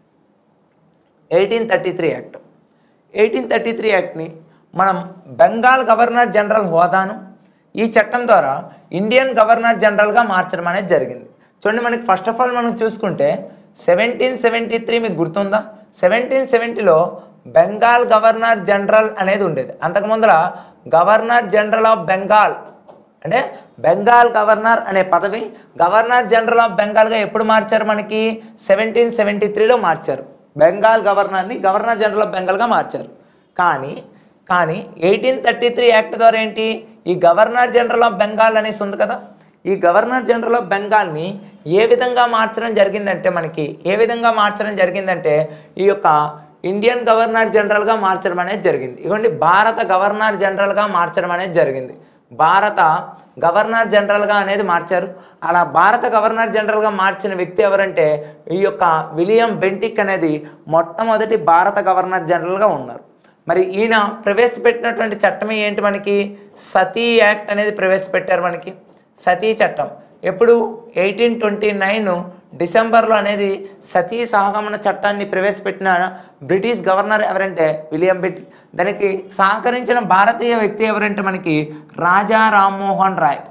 [SPEAKER 1] Eighteen thirty three act eighteen thirty three యాక్ట్ని మనం బెంగాల్ గవర్నర్ జనరల్ హోదాను ఈ చట్టం ద్వారా ఇండియన్ గవర్నర్ జనరల్గా మార్చడం అనేది జరిగింది. చూడండి, మనకి ఫస్ట్ ఆఫ్ ఆల్ మనం చూసుకుంటే సెవెంటీన్ సెవెంటీ త్రీ మీకు గుర్తుందా, సెవెంటీన్ సెవెంటీలో బెంగాల్ గవర్నర్ జనరల్ అనేది ఉండేది. అంతకుముందర గవర్నర్ జనరల్ ఆఫ్ బెంగాల్ అంటే బెంగాల్ గవర్నర్ అనే పదవి గవర్నర్ జనరల్ ఆఫ్ బెంగాల్గా ఎప్పుడు మార్చారు, మనకి సెవెంటీన్ సెవెంటీ త్రీలో మార్చారు. బెంగాల్ గవర్నర్ని గవర్నర్ జనరల్ ఆఫ్ బెంగాల్గా మార్చారు. కానీ కానీ ఎయిటీన్ థర్టీ త్రీ యాక్ట్ ద్వారా ఏంటి, ఈ గవర్నర్ జనరల్ ఆఫ్ బెంగాల్ అనేసి ఉంది కదా, ఈ గవర్నర్ జనరల్ ఆఫ్ బెంగాల్ని ఏ విధంగా మార్చడం జరిగిందంటే మనకి ఏ విధంగా మార్చడం జరిగిందంటే ఈ యొక్క ఇండియన్ గవర్నర్ జనరల్గా మార్చడం అనేది జరిగింది. ఇవ్వండి, భారత గవర్నర్ జనరల్గా మార్చడం అనేది జరిగింది. భారత గవర్నర్ జనరల్గా అనేది మార్చారు. అలా భారత గవర్నర్ జనరల్గా మార్చిన వ్యక్తి ఎవరంటే ఈ యొక్క విలియం బెంటిక్ అనేది మొట్టమొదటి భారత గవర్నర్ జనరల్గా ఉన్నారు. మరి ఈయన ప్రవేశపెట్టినటువంటి చట్టమే ఏంటి, మనకి సతీ యాక్ట్ అనేది ప్రవేశపెట్టారు. మనకి సతీ చట్టం ఎప్పుడు ఎయిటీన్ ట్వంటీ నైన్ డిసెంబర్లో అనేది సతీ సహగమన చట్టాన్ని ప్రవేశపెట్టిన బ్రిటిష్ గవర్నర్ ఎవరంటే విలియం బెంటిక్. దానికి సహకరించిన భారతీయ వ్యక్తి ఎవరంటే మనకి రాజా రామ్మోహన్ రాయ్.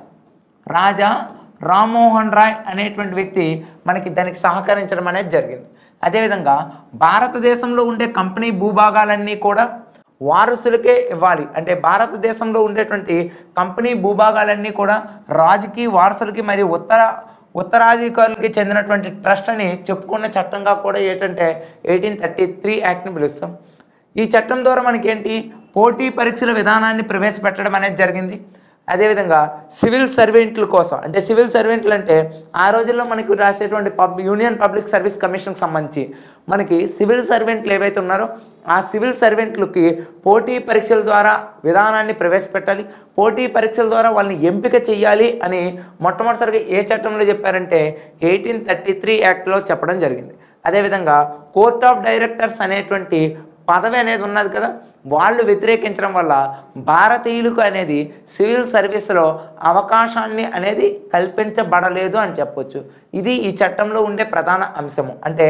[SPEAKER 1] రాజా రామ్మోహన్ రాయ్ అనేటువంటి వ్యక్తి మనకి దానికి సహకరించడం అనేది జరిగింది. అదేవిధంగా భారతదేశంలో ఉండే కంపెనీ భూభాగాలన్నీ కూడా వారసులకే ఇవ్వాలి. అంటే భారతదేశంలో ఉండేటువంటి కంపెనీ భూభాగాలన్నీ కూడా రాజుకి, వారసులకి మరియు ఉత్తర ఉత్తరాధికారులకి చెందినటువంటి ట్రస్ట్ అని చెప్పుకున్న చట్టంగా కూడా ఏంటంటే ఎయిటీన్ థర్టీ త్రీ యాక్ట్ని పిలుస్తాం. ఈ చట్టం ద్వారా మనకేంటి పోటీ పరీక్షల విధానాన్ని ప్రవేశపెట్టడం అనేది జరిగింది. అదేవిధంగా సివిల్ సర్వెంట్ల కోసం, అంటే సివిల్ సర్వెంట్లు అంటే ఆ రోజుల్లో మనకి రాసేటువంటి పబ్ యూనియన్ పబ్లిక్ సర్వీస్ కమిషన్కి సంబంధించి మనకి సివిల్ సర్వెంట్లు ఏవైతే ఉన్నారో ఆ సివిల్ సర్వెంట్లకి పోటీ పరీక్షల ద్వారా విధానాన్ని ప్రవేశపెట్టాలి. పోటీ పరీక్షల ద్వారా వాళ్ళని ఎంపిక చేయాలి అని మొట్టమొదటిసారిగా ఏ చట్టంలో చెప్పారంటే ఎయిటీన్ థర్టీ త్రీ యాక్ట్లో చెప్పడం జరిగింది. అదేవిధంగా కోర్ట్ ఆఫ్ డైరెక్టర్స్ అనేటువంటి పదవి అనేది ఉన్నది కదా, వాళ్ళు వ్యతిరేకించడం వల్ల భారతీయులకు అనేది సివిల్ సర్వీస్లో అవకాశాన్ని అనేది కల్పించబడలేదు అని చెప్పొచ్చు. ఇది ఈ చట్టంలో ఉండే ప్రధాన అంశము. అంటే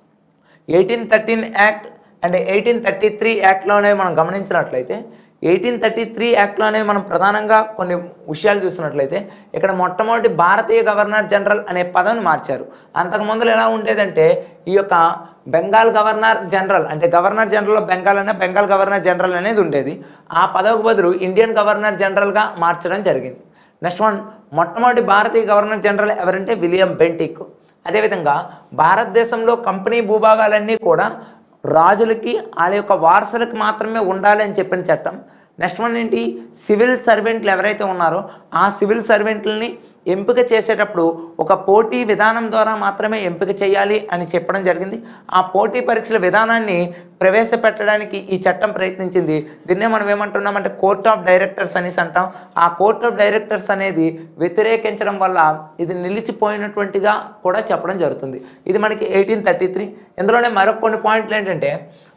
[SPEAKER 1] ఎయిటీన్ థర్టీన్ యాక్ట్ అంటే ఎయిటీన్ థర్టీ త్రీ యాక్ట్లోనే మనం గమనించినట్లయితే ఎయిటీన్ థర్టీ త్రీ యాక్ట్లోనే మనం ప్రధానంగా కొన్ని విషయాలు చూసినట్లయితే ఇక్కడ మొట్టమొదటి భారతీయ గవర్నర్ జనరల్ అనే పదవిని మార్చారు. అంతకుముందు ఎలా ఉండేదంటే ఈ యొక్క బెంగాల్ గవర్నర్ జనరల్ అంటే గవర్నర్ జనరల్ బెంగాల్ అనే బెంగాల్ గవర్నర్ జనరల్ అనేది ఉండేది. ఆ పదవికి బదులు ఇండియన్ గవర్నర్ జనరల్గా మార్చడం జరిగింది. నెక్స్ట్ వన్, మొట్టమొదటి భారతీయ గవర్నర్ జనరల్ ఎవరంటే విలియం బెంటిక్. అదేవిధంగా భారతదేశంలో కంపెనీ భూభాగాలన్నీ కూడా రాజులకి వాళ్ళ యొక్క వారసులకి మాత్రమే ఉండాలి అని చెప్పిన చట్టం. నెక్స్ట్ వన్ ఏంటి, సివిల్ సర్వెంట్లు ఎవరైతే ఉన్నారో ఆ సివిల్ సర్వెంట్లని ఎంపిక చేసేటప్పుడు ఒక పోటీ విధానం ద్వారా మాత్రమే ఎంపిక చేయాలి అని చెప్పడం జరిగింది. ఆ పోటీ పరీక్షల విధానాన్ని ప్రవేశపెట్టడానికి ఈ చట్టం ప్రయత్నించింది. దీన్నే మనం ఏమంటున్నామంటే కోర్ట్ ఆఫ్ డైరెక్టర్స్ అనేసి అంటాం. ఆ కోర్ట్ ఆఫ్ డైరెక్టర్స్ అనేది వ్యతిరేకించడం వల్ల ఇది నిలిచిపోయినటువంటిగా కూడా చెప్పడం జరుగుతుంది. ఇది మనకి ఎయిటీన్ థర్టీ త్రీ. ఇందులోనే మరొక కొన్ని పాయింట్లు ఏంటంటే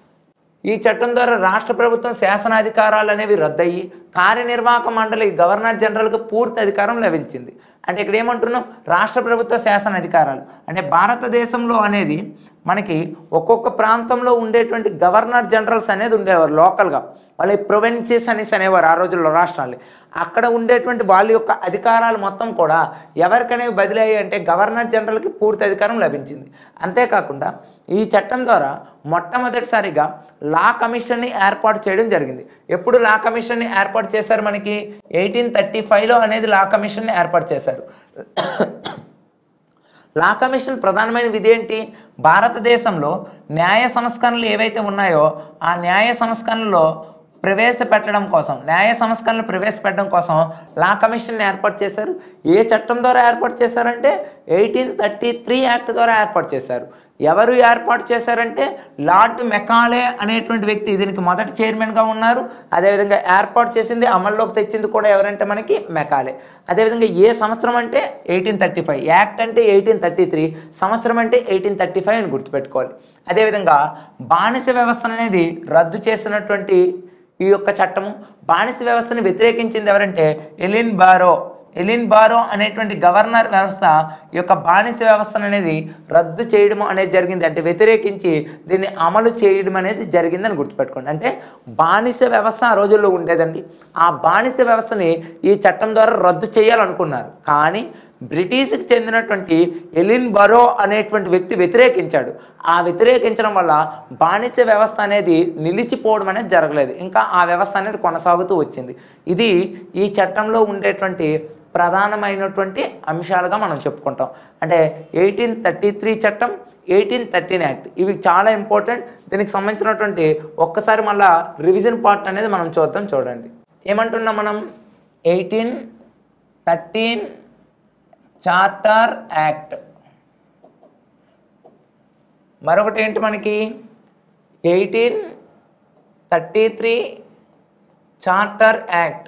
[SPEAKER 1] ఈ చట్టం ద్వారా రాష్ట్ర ప్రభుత్వం శాసనాధికారాలు అనేవి రద్దయ్యి కార్యనిర్వాహక మండలి గవర్నర్ జనరల్కి పూర్తి అధికారం లభించింది. అంటే ఇక్కడ ఏమంటున్నాం, రాష్ట్ర ప్రభుత్వ శాసన అధికారాలు అంటే భారతదేశంలో అనేది మనకి ఒక్కొక్క ప్రాంతంలో ఉండేటువంటి గవర్నర్ జనరల్స్ అనేది ఉండేవారు లోకల్గా. వాళ్ళ ప్రొవిన్సెస్ అనేసి అనేవారు ఆ రోజుల్లో రాష్ట్రాలు. అక్కడ ఉండేటువంటి వాళ్ళ యొక్క అధికారాలు మొత్తం కూడా ఎవరికనేవి బదిలీ అయ్యాయి అంటే గవర్నర్ జనరల్కి పూర్తి అధికారం లభించింది. అంతేకాకుండా ఈ చట్టం ద్వారా మొట్టమొదటిసారిగా లా కమిషన్ని ఏర్పాటు చేయడం జరిగింది. ఎప్పుడు లా కమిషన్ని ఏర్పాటు చేశారు, మనకి ఎయిటీన్ థర్టీ ఫైవ్లో అనేది లా కమిషన్ని ఏర్పాటు చేశారు. లా కమిషన్ ప్రధానమైన విధి ఏంటి, భారతదేశంలో న్యాయ సంస్కరణలు ఏవైతే ఉన్నాయో ఆ న్యాయ సంస్కరణలో ప్రవేశపెట్టడం కోసం న్యాయ సంస్కరణలు ప్రవేశపెట్టడం కోసం లా కమిషన్ని ఏర్పాటు చేశారు. ఏ చట్టం ద్వారా ఏర్పాటు చేశారంటే ఎయిటీన్ థర్టీ త్రీ యాక్ట్ ద్వారా ఏర్పాటు చేశారు. ఎవరు ఏర్పాటు చేశారంటే లార్డ్ మెకాలే అనేటువంటి వ్యక్తి దీనికి మొదటి చైర్మన్గా ఉన్నారు. అదేవిధంగా ఏర్పాటు చేసింది అమల్లోకి తెచ్చింది కూడా ఎవరంటే మనకి మెకాలే. అదేవిధంగా ఏ సంవత్సరం అంటే ఎయిటీన్ థర్టీ ఫైవ్ యాక్ట్ అంటే ఎయిటీన్ థర్టీ త్రీ సంవత్సరం అంటే ఎయిటీన్ థర్టీ ఫైవ్ అని గుర్తుపెట్టుకోవాలి. అదేవిధంగా బానిస వ్యవస్థ అనేది రద్దు చేసినటువంటి ఈ యొక్క చట్టము బానిస వ్యవస్థని వ్యతిరేకించింది ఎవరంటే ఎలిన్ బారో. ఎలిన్ బారో అనేటువంటి గవర్నర్ వ్యవస్థ ఈ యొక్క బానిస వ్యవస్థను అనేది రద్దు చేయడం అనేది జరిగింది. అంటే వ్యతిరేకించి దీన్ని అమలు చేయడం అనేది జరిగిందని గుర్తుపెట్టుకోండి. అంటే బానిస వ్యవస్థ ఆ రోజుల్లో ఉండేదండి. ఆ బానిస వ్యవస్థని ఈ చట్టం ద్వారా రద్దు చేయాలనుకున్నారు. కానీ బ్రిటిష్కి చెందినటువంటి ఎలిన్ బరో అనేటువంటి వ్యక్తి వ్యతిరేకించాడు. ఆ వ్యతిరేకించడం వల్ల బానిస వ్యవస్థ అనేది నిలిచిపోవడం అనేది జరగలేదు. ఇంకా ఆ వ్యవస్థ అనేది కొనసాగుతూ వచ్చింది. ఇది ఈ చట్టంలో ఉండేటువంటి ప్రధానమైనటువంటి అంశాలుగా మనం చెప్పుకుంటాం. అంటే ఎయిటీన్ థర్టీ త్రీ చట్టం, ఎయిటీన్ థర్టీన్ యాక్ట్ ఇవి చాలా ఇంపార్టెంట్. దీనికి సంబంధించినటువంటి ఒక్కసారి మళ్ళీ రివిజన్ పార్ట్ అనేది మనం చూద్దాం. చూడండి ఏమంటున్నాం మనం, ఎయిటీన్ థర్టీన్ చార్టర్ యాక్ట్, మరొకటి ఏంటి మనకి eighteen thirty three charter act.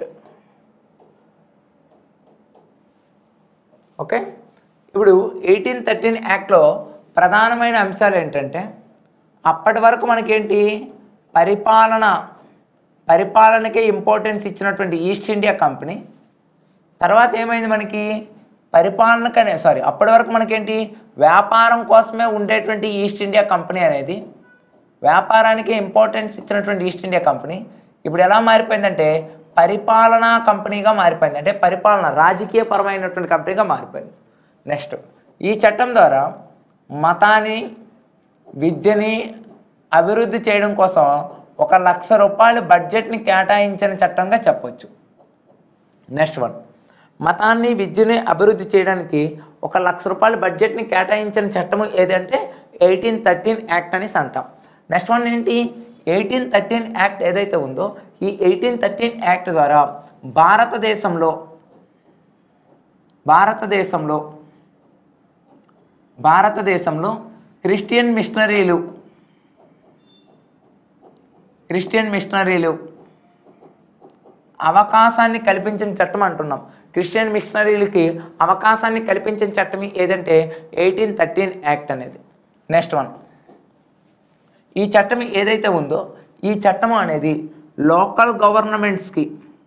[SPEAKER 1] Okay, ఇప్పుడు ఎయిటీన్ థర్టీన్ యాక్ట్లో ప్రధానమైన అంశాలు ఏంటంటే అప్పటి వరకు మనకేంటి పరిపాలన పరిపాలనకే ఇంపార్టెన్స్ ఇచ్చినటువంటి ఈస్ట్ ఇండియా కంపెనీ తర్వాత ఏమైంది మనకి పరిపాలనకనే సారీ అప్పటి వరకు మనకేంటి వ్యాపారం కోసమే ఉండేటువంటి ఈస్ట్ ఇండియా కంపెనీ అనేది వ్యాపారానికి ఇంపార్టెన్స్ ఇచ్చినటువంటి ఈస్ట్ ఇండియా కంపెనీ ఇప్పుడు ఎలా మారిపోయిందంటే పరిపాలనా కంపెనీగా మారిపోయింది. అంటే పరిపాలన రాజకీయపరమైనటువంటి కంపెనీగా మారిపోయింది. నెక్స్ట్ ఈ చట్టం ద్వారా మతాన్ని విద్యని అభివృద్ధి చేయడం కోసం ఒక లక్ష రూపాయల బడ్జెట్ని కేటాయించిన చట్టంగా చెప్పొచ్చు. నెక్స్ట్ వన్ మతాన్ని విద్యని అభివృద్ధి చేయడానికి ఒక లక్ష రూపాయల బడ్జెట్ని కేటాయించిన చట్టం ఏదంటే ఎయిటీన్ థర్టీన్ యాక్ట్ అనేసి అంటాం. నెక్స్ట్ వన్ ఏంటి ఎయిటీన్ థర్టీన్ యాక్ట్ ఏదైతే ఉందో ఈ ఎయిటీన్ థర్టీన్ యాక్ట్ ద్వారా భారతదేశంలో భారతదేశంలో భారతదేశంలో క్రిస్టియన్ మిషనరీలు క్రిస్టియన్ మిషనరీలు అవకాశాన్ని కల్పించిన చట్టం అంటున్నాం. క్రిస్టియన్ మిషనరీలకి అవకాశాన్ని కల్పించిన చట్టం ఏదంటే ఎయిటీన్ థర్టీన్ యాక్ట్ అనేది. నెక్స్ట్ వన్ ఈ చట్టం ఏదైతే ఉందో ఈ చట్టం అనేది లోకల్ గవర్నమెంట్స్కి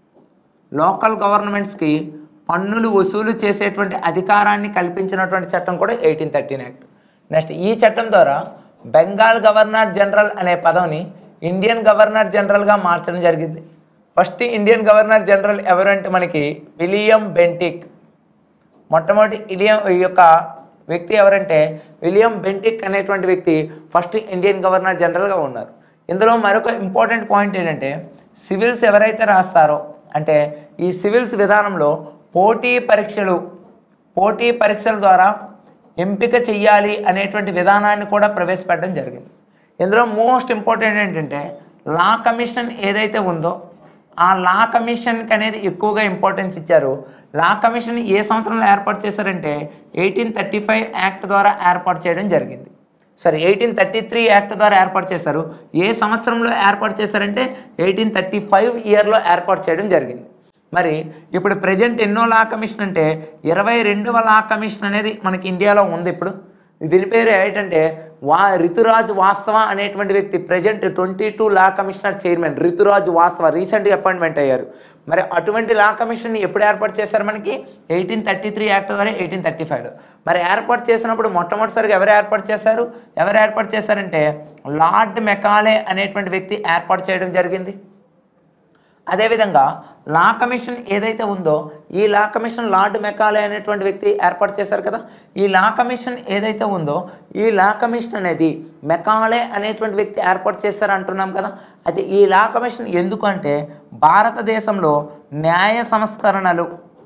[SPEAKER 1] లోకల్ గవర్నమెంట్స్కి పన్నులు వసూలు చేసేటువంటి అధికారాన్ని కల్పించినటువంటి చట్టం కూడా ఎయిటీన్ థర్టీన్ యాక్ట్. నెక్స్ట్ ఈ చట్టం ద్వారా బెంగాల్ గవర్నర్ జనరల్ అనే పదవిని ఇండియన్ గవర్నర్ జనరల్గా మార్చడం జరిగింది. ఫస్ట్ ఇండియన్ గవర్నర్ జనరల్ ఎవరంటే మనకి విలియం బెంటిక్. మొట్టమొదటి ఇలియం ఈ యొక్క వ్యక్తి ఎవరంటే విలియం బెంటిక్ అనేటువంటి వ్యక్తి ఫస్ట్ ఇండియన్ గవర్నర్ జనరల్గా ఉన్నారు. ఇందులో మరొక ఇంపార్టెంట్ పాయింట్ ఏంటంటే సివిల్స్ ఎవరైతే రాస్తారో అంటే ఈ సివిల్స్ విధానంలో పోటీ పరీక్షలు పోటీ పరీక్షల ద్వారా ఎంపిక చెయ్యాలి అనేటువంటి విధానాన్ని కూడా ప్రవేశపెట్టడం జరిగింది. ఇందులో మోస్ట్ ఇంపార్టెంట్ ఏంటంటే లా కమిషన్ ఏదైతే ఉందో ఆ లా కమిషన్కి అనేది ఎక్కువగా ఇంపార్టెన్స్ ఇచ్చారు. లా కమిషన్ ఏ సంవత్సరంలో ఏర్పాటు చేశారంటే ఎయిటీన్ థర్టీ ఫైవ్ యాక్ట్ ద్వారా ఏర్పాటు చేయడం జరిగింది. సరే ఎయిటీన్ థర్టీ త్రీ యాక్ట్ ద్వారా ఏర్పాటు చేశారు. ఏ సంవత్సరంలో ఏర్పాటు చేశారంటే ఎయిటీన్ థర్టీ ఫైవ్ ఇయర్లో ఏర్పాటు చేయడం జరిగింది. మరి ఇప్పుడు ప్రజెంట్ ఎన్నో లా కమిషన్ అంటే ఇరవై రెండవ లా కమిషన్ అనేది మనకి ఇండియాలో ఉంది. ఇప్పుడు దీని పేరు ఏంటంటే వా రితురాజ్ వాస్తవ అనేటువంటి వ్యక్తి present twenty two law commissioner chairman Rituraj వాస్తవ రీసెంట్గా అపాయింట్మెంట్ అయ్యారు. మరి అటువంటి లా కమిషన్ని ఎప్పుడు ఏర్పాటు చేశారు మనకి ఎయిటీన్ థర్టీ త్రీ యాక్ట్ ద్వారా ఎయిటీన్ థర్టీ ఫైవ్లో. మరి ఏర్పాటు చేసినప్పుడు మొట్టమొదటిసారిగా ఎవరు ఏర్పాటు చేశారు ఎవరు ఏర్పాటు చేశారంటే లార్డ్ మెకాలే అనేటువంటి వ్యక్తి ఏర్పాటు చేయడం జరిగింది. అదేవిధంగా లా కమిషన్ ఏదైతే ఉందో ఈ లా కమిషన్ లార్డ్ మెకాలే అనేటువంటి వ్యక్తి ఏర్పాటు చేశారు కదా. ఈ లా కమిషన్ ఏదైతే ఉందో ఈ లా కమిషన్ అనేది మెకాలే అనేటువంటి వ్యక్తి ఏర్పాటు చేశారు అంటున్నాం కదా. అయితే ఈ లా కమిషన్ ఎందుకంటే భారతదేశంలో న్యాయ సంస్కరణలు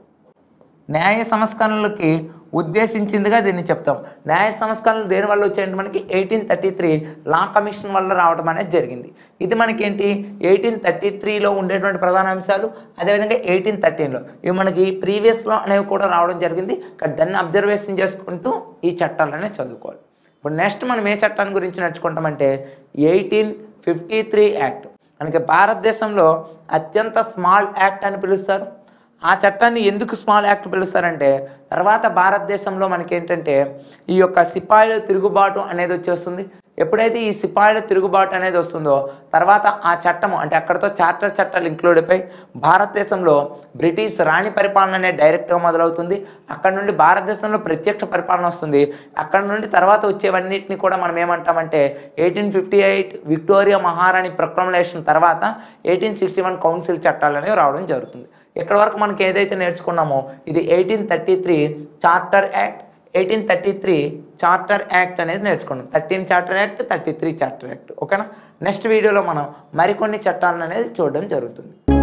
[SPEAKER 1] న్యాయ సంస్కరణలకి ఉద్దేశించిందిగా దీన్ని చెప్తాం. న్యాయ సంస్కరణలు దేనివల్ల వచ్చాయంటే మనకి eighteen thirty three law commission వల్ల రావడం అనేది జరిగింది. ఇది మనకేంటి ఎయిటీన్ థర్టీ త్రీలో ఉండేటువంటి ప్రధాన అంశాలు. అదేవిధంగా ఎయిటీన్ థర్టీన్లో ఇవి మనకి ప్రీవియస్లో అనేవి కూడా రావడం జరిగింది. దాన్ని అబ్జర్వేషన్ చేసుకుంటూ ఈ చట్టాలనే చదువుకోవాలి. ఇప్పుడు నెక్స్ట్ మనం ఏ చట్టాన్ని గురించి నేర్చుకుంటామంటే ఎయిటీన్ ఫిఫ్టీ త్రీ యాక్ట్. మనకి భారతదేశంలో అత్యంత స్మాల్ యాక్ట్ అని పిలుస్తారు. ఆ చట్టాన్ని ఎందుకు స్మాల్ యాక్ట్ పిలుస్తారంటే తర్వాత భారతదేశంలో మనకేంటంటే ఈ యొక్క సిపాయిల తిరుగుబాటు అనేది వచ్చేస్తుంది. ఎప్పుడైతే ఈ సిపాయిల తిరుగుబాటు అనేది వస్తుందో తర్వాత ఆ చట్టము అంటే అక్కడతో చార్టర్ చట్టాలు ఇంక్లూడ్ అయిపోయి భారతదేశంలో బ్రిటిష్ రాణి పరిపాలన అనేది డైరెక్ట్గా మొదలవుతుంది. అక్కడ నుండి భారతదేశంలో ప్రత్యక్ష పరిపాలన వస్తుంది. అక్కడ నుండి తర్వాత వచ్చేవన్నిటిని కూడా మనం ఏమంటామంటే ఎయిటీన్ ఫిఫ్టీ ఎయిట్ విక్టోరియా మహారాణి ప్రొక్లమేషన్ తర్వాత ఎయిటీన్ సిక్స్టీ వన్ కౌన్సిల్ చట్టాలు అనేవి రావడం జరుగుతుంది. ఇక్కడ వరకు మనకి ఏదైతే నేర్చుకున్నామో ఇది eighteen thirty three charter act eighteen thirty three charter act అనేది నేర్చుకున్నాం. Thirteen charter act thirty three charter act. ఓకేనా. నెక్స్ట్ వీడియోలో మనం మరికొన్ని చట్టాలను అనేది చూడడం జరుగుతుంది.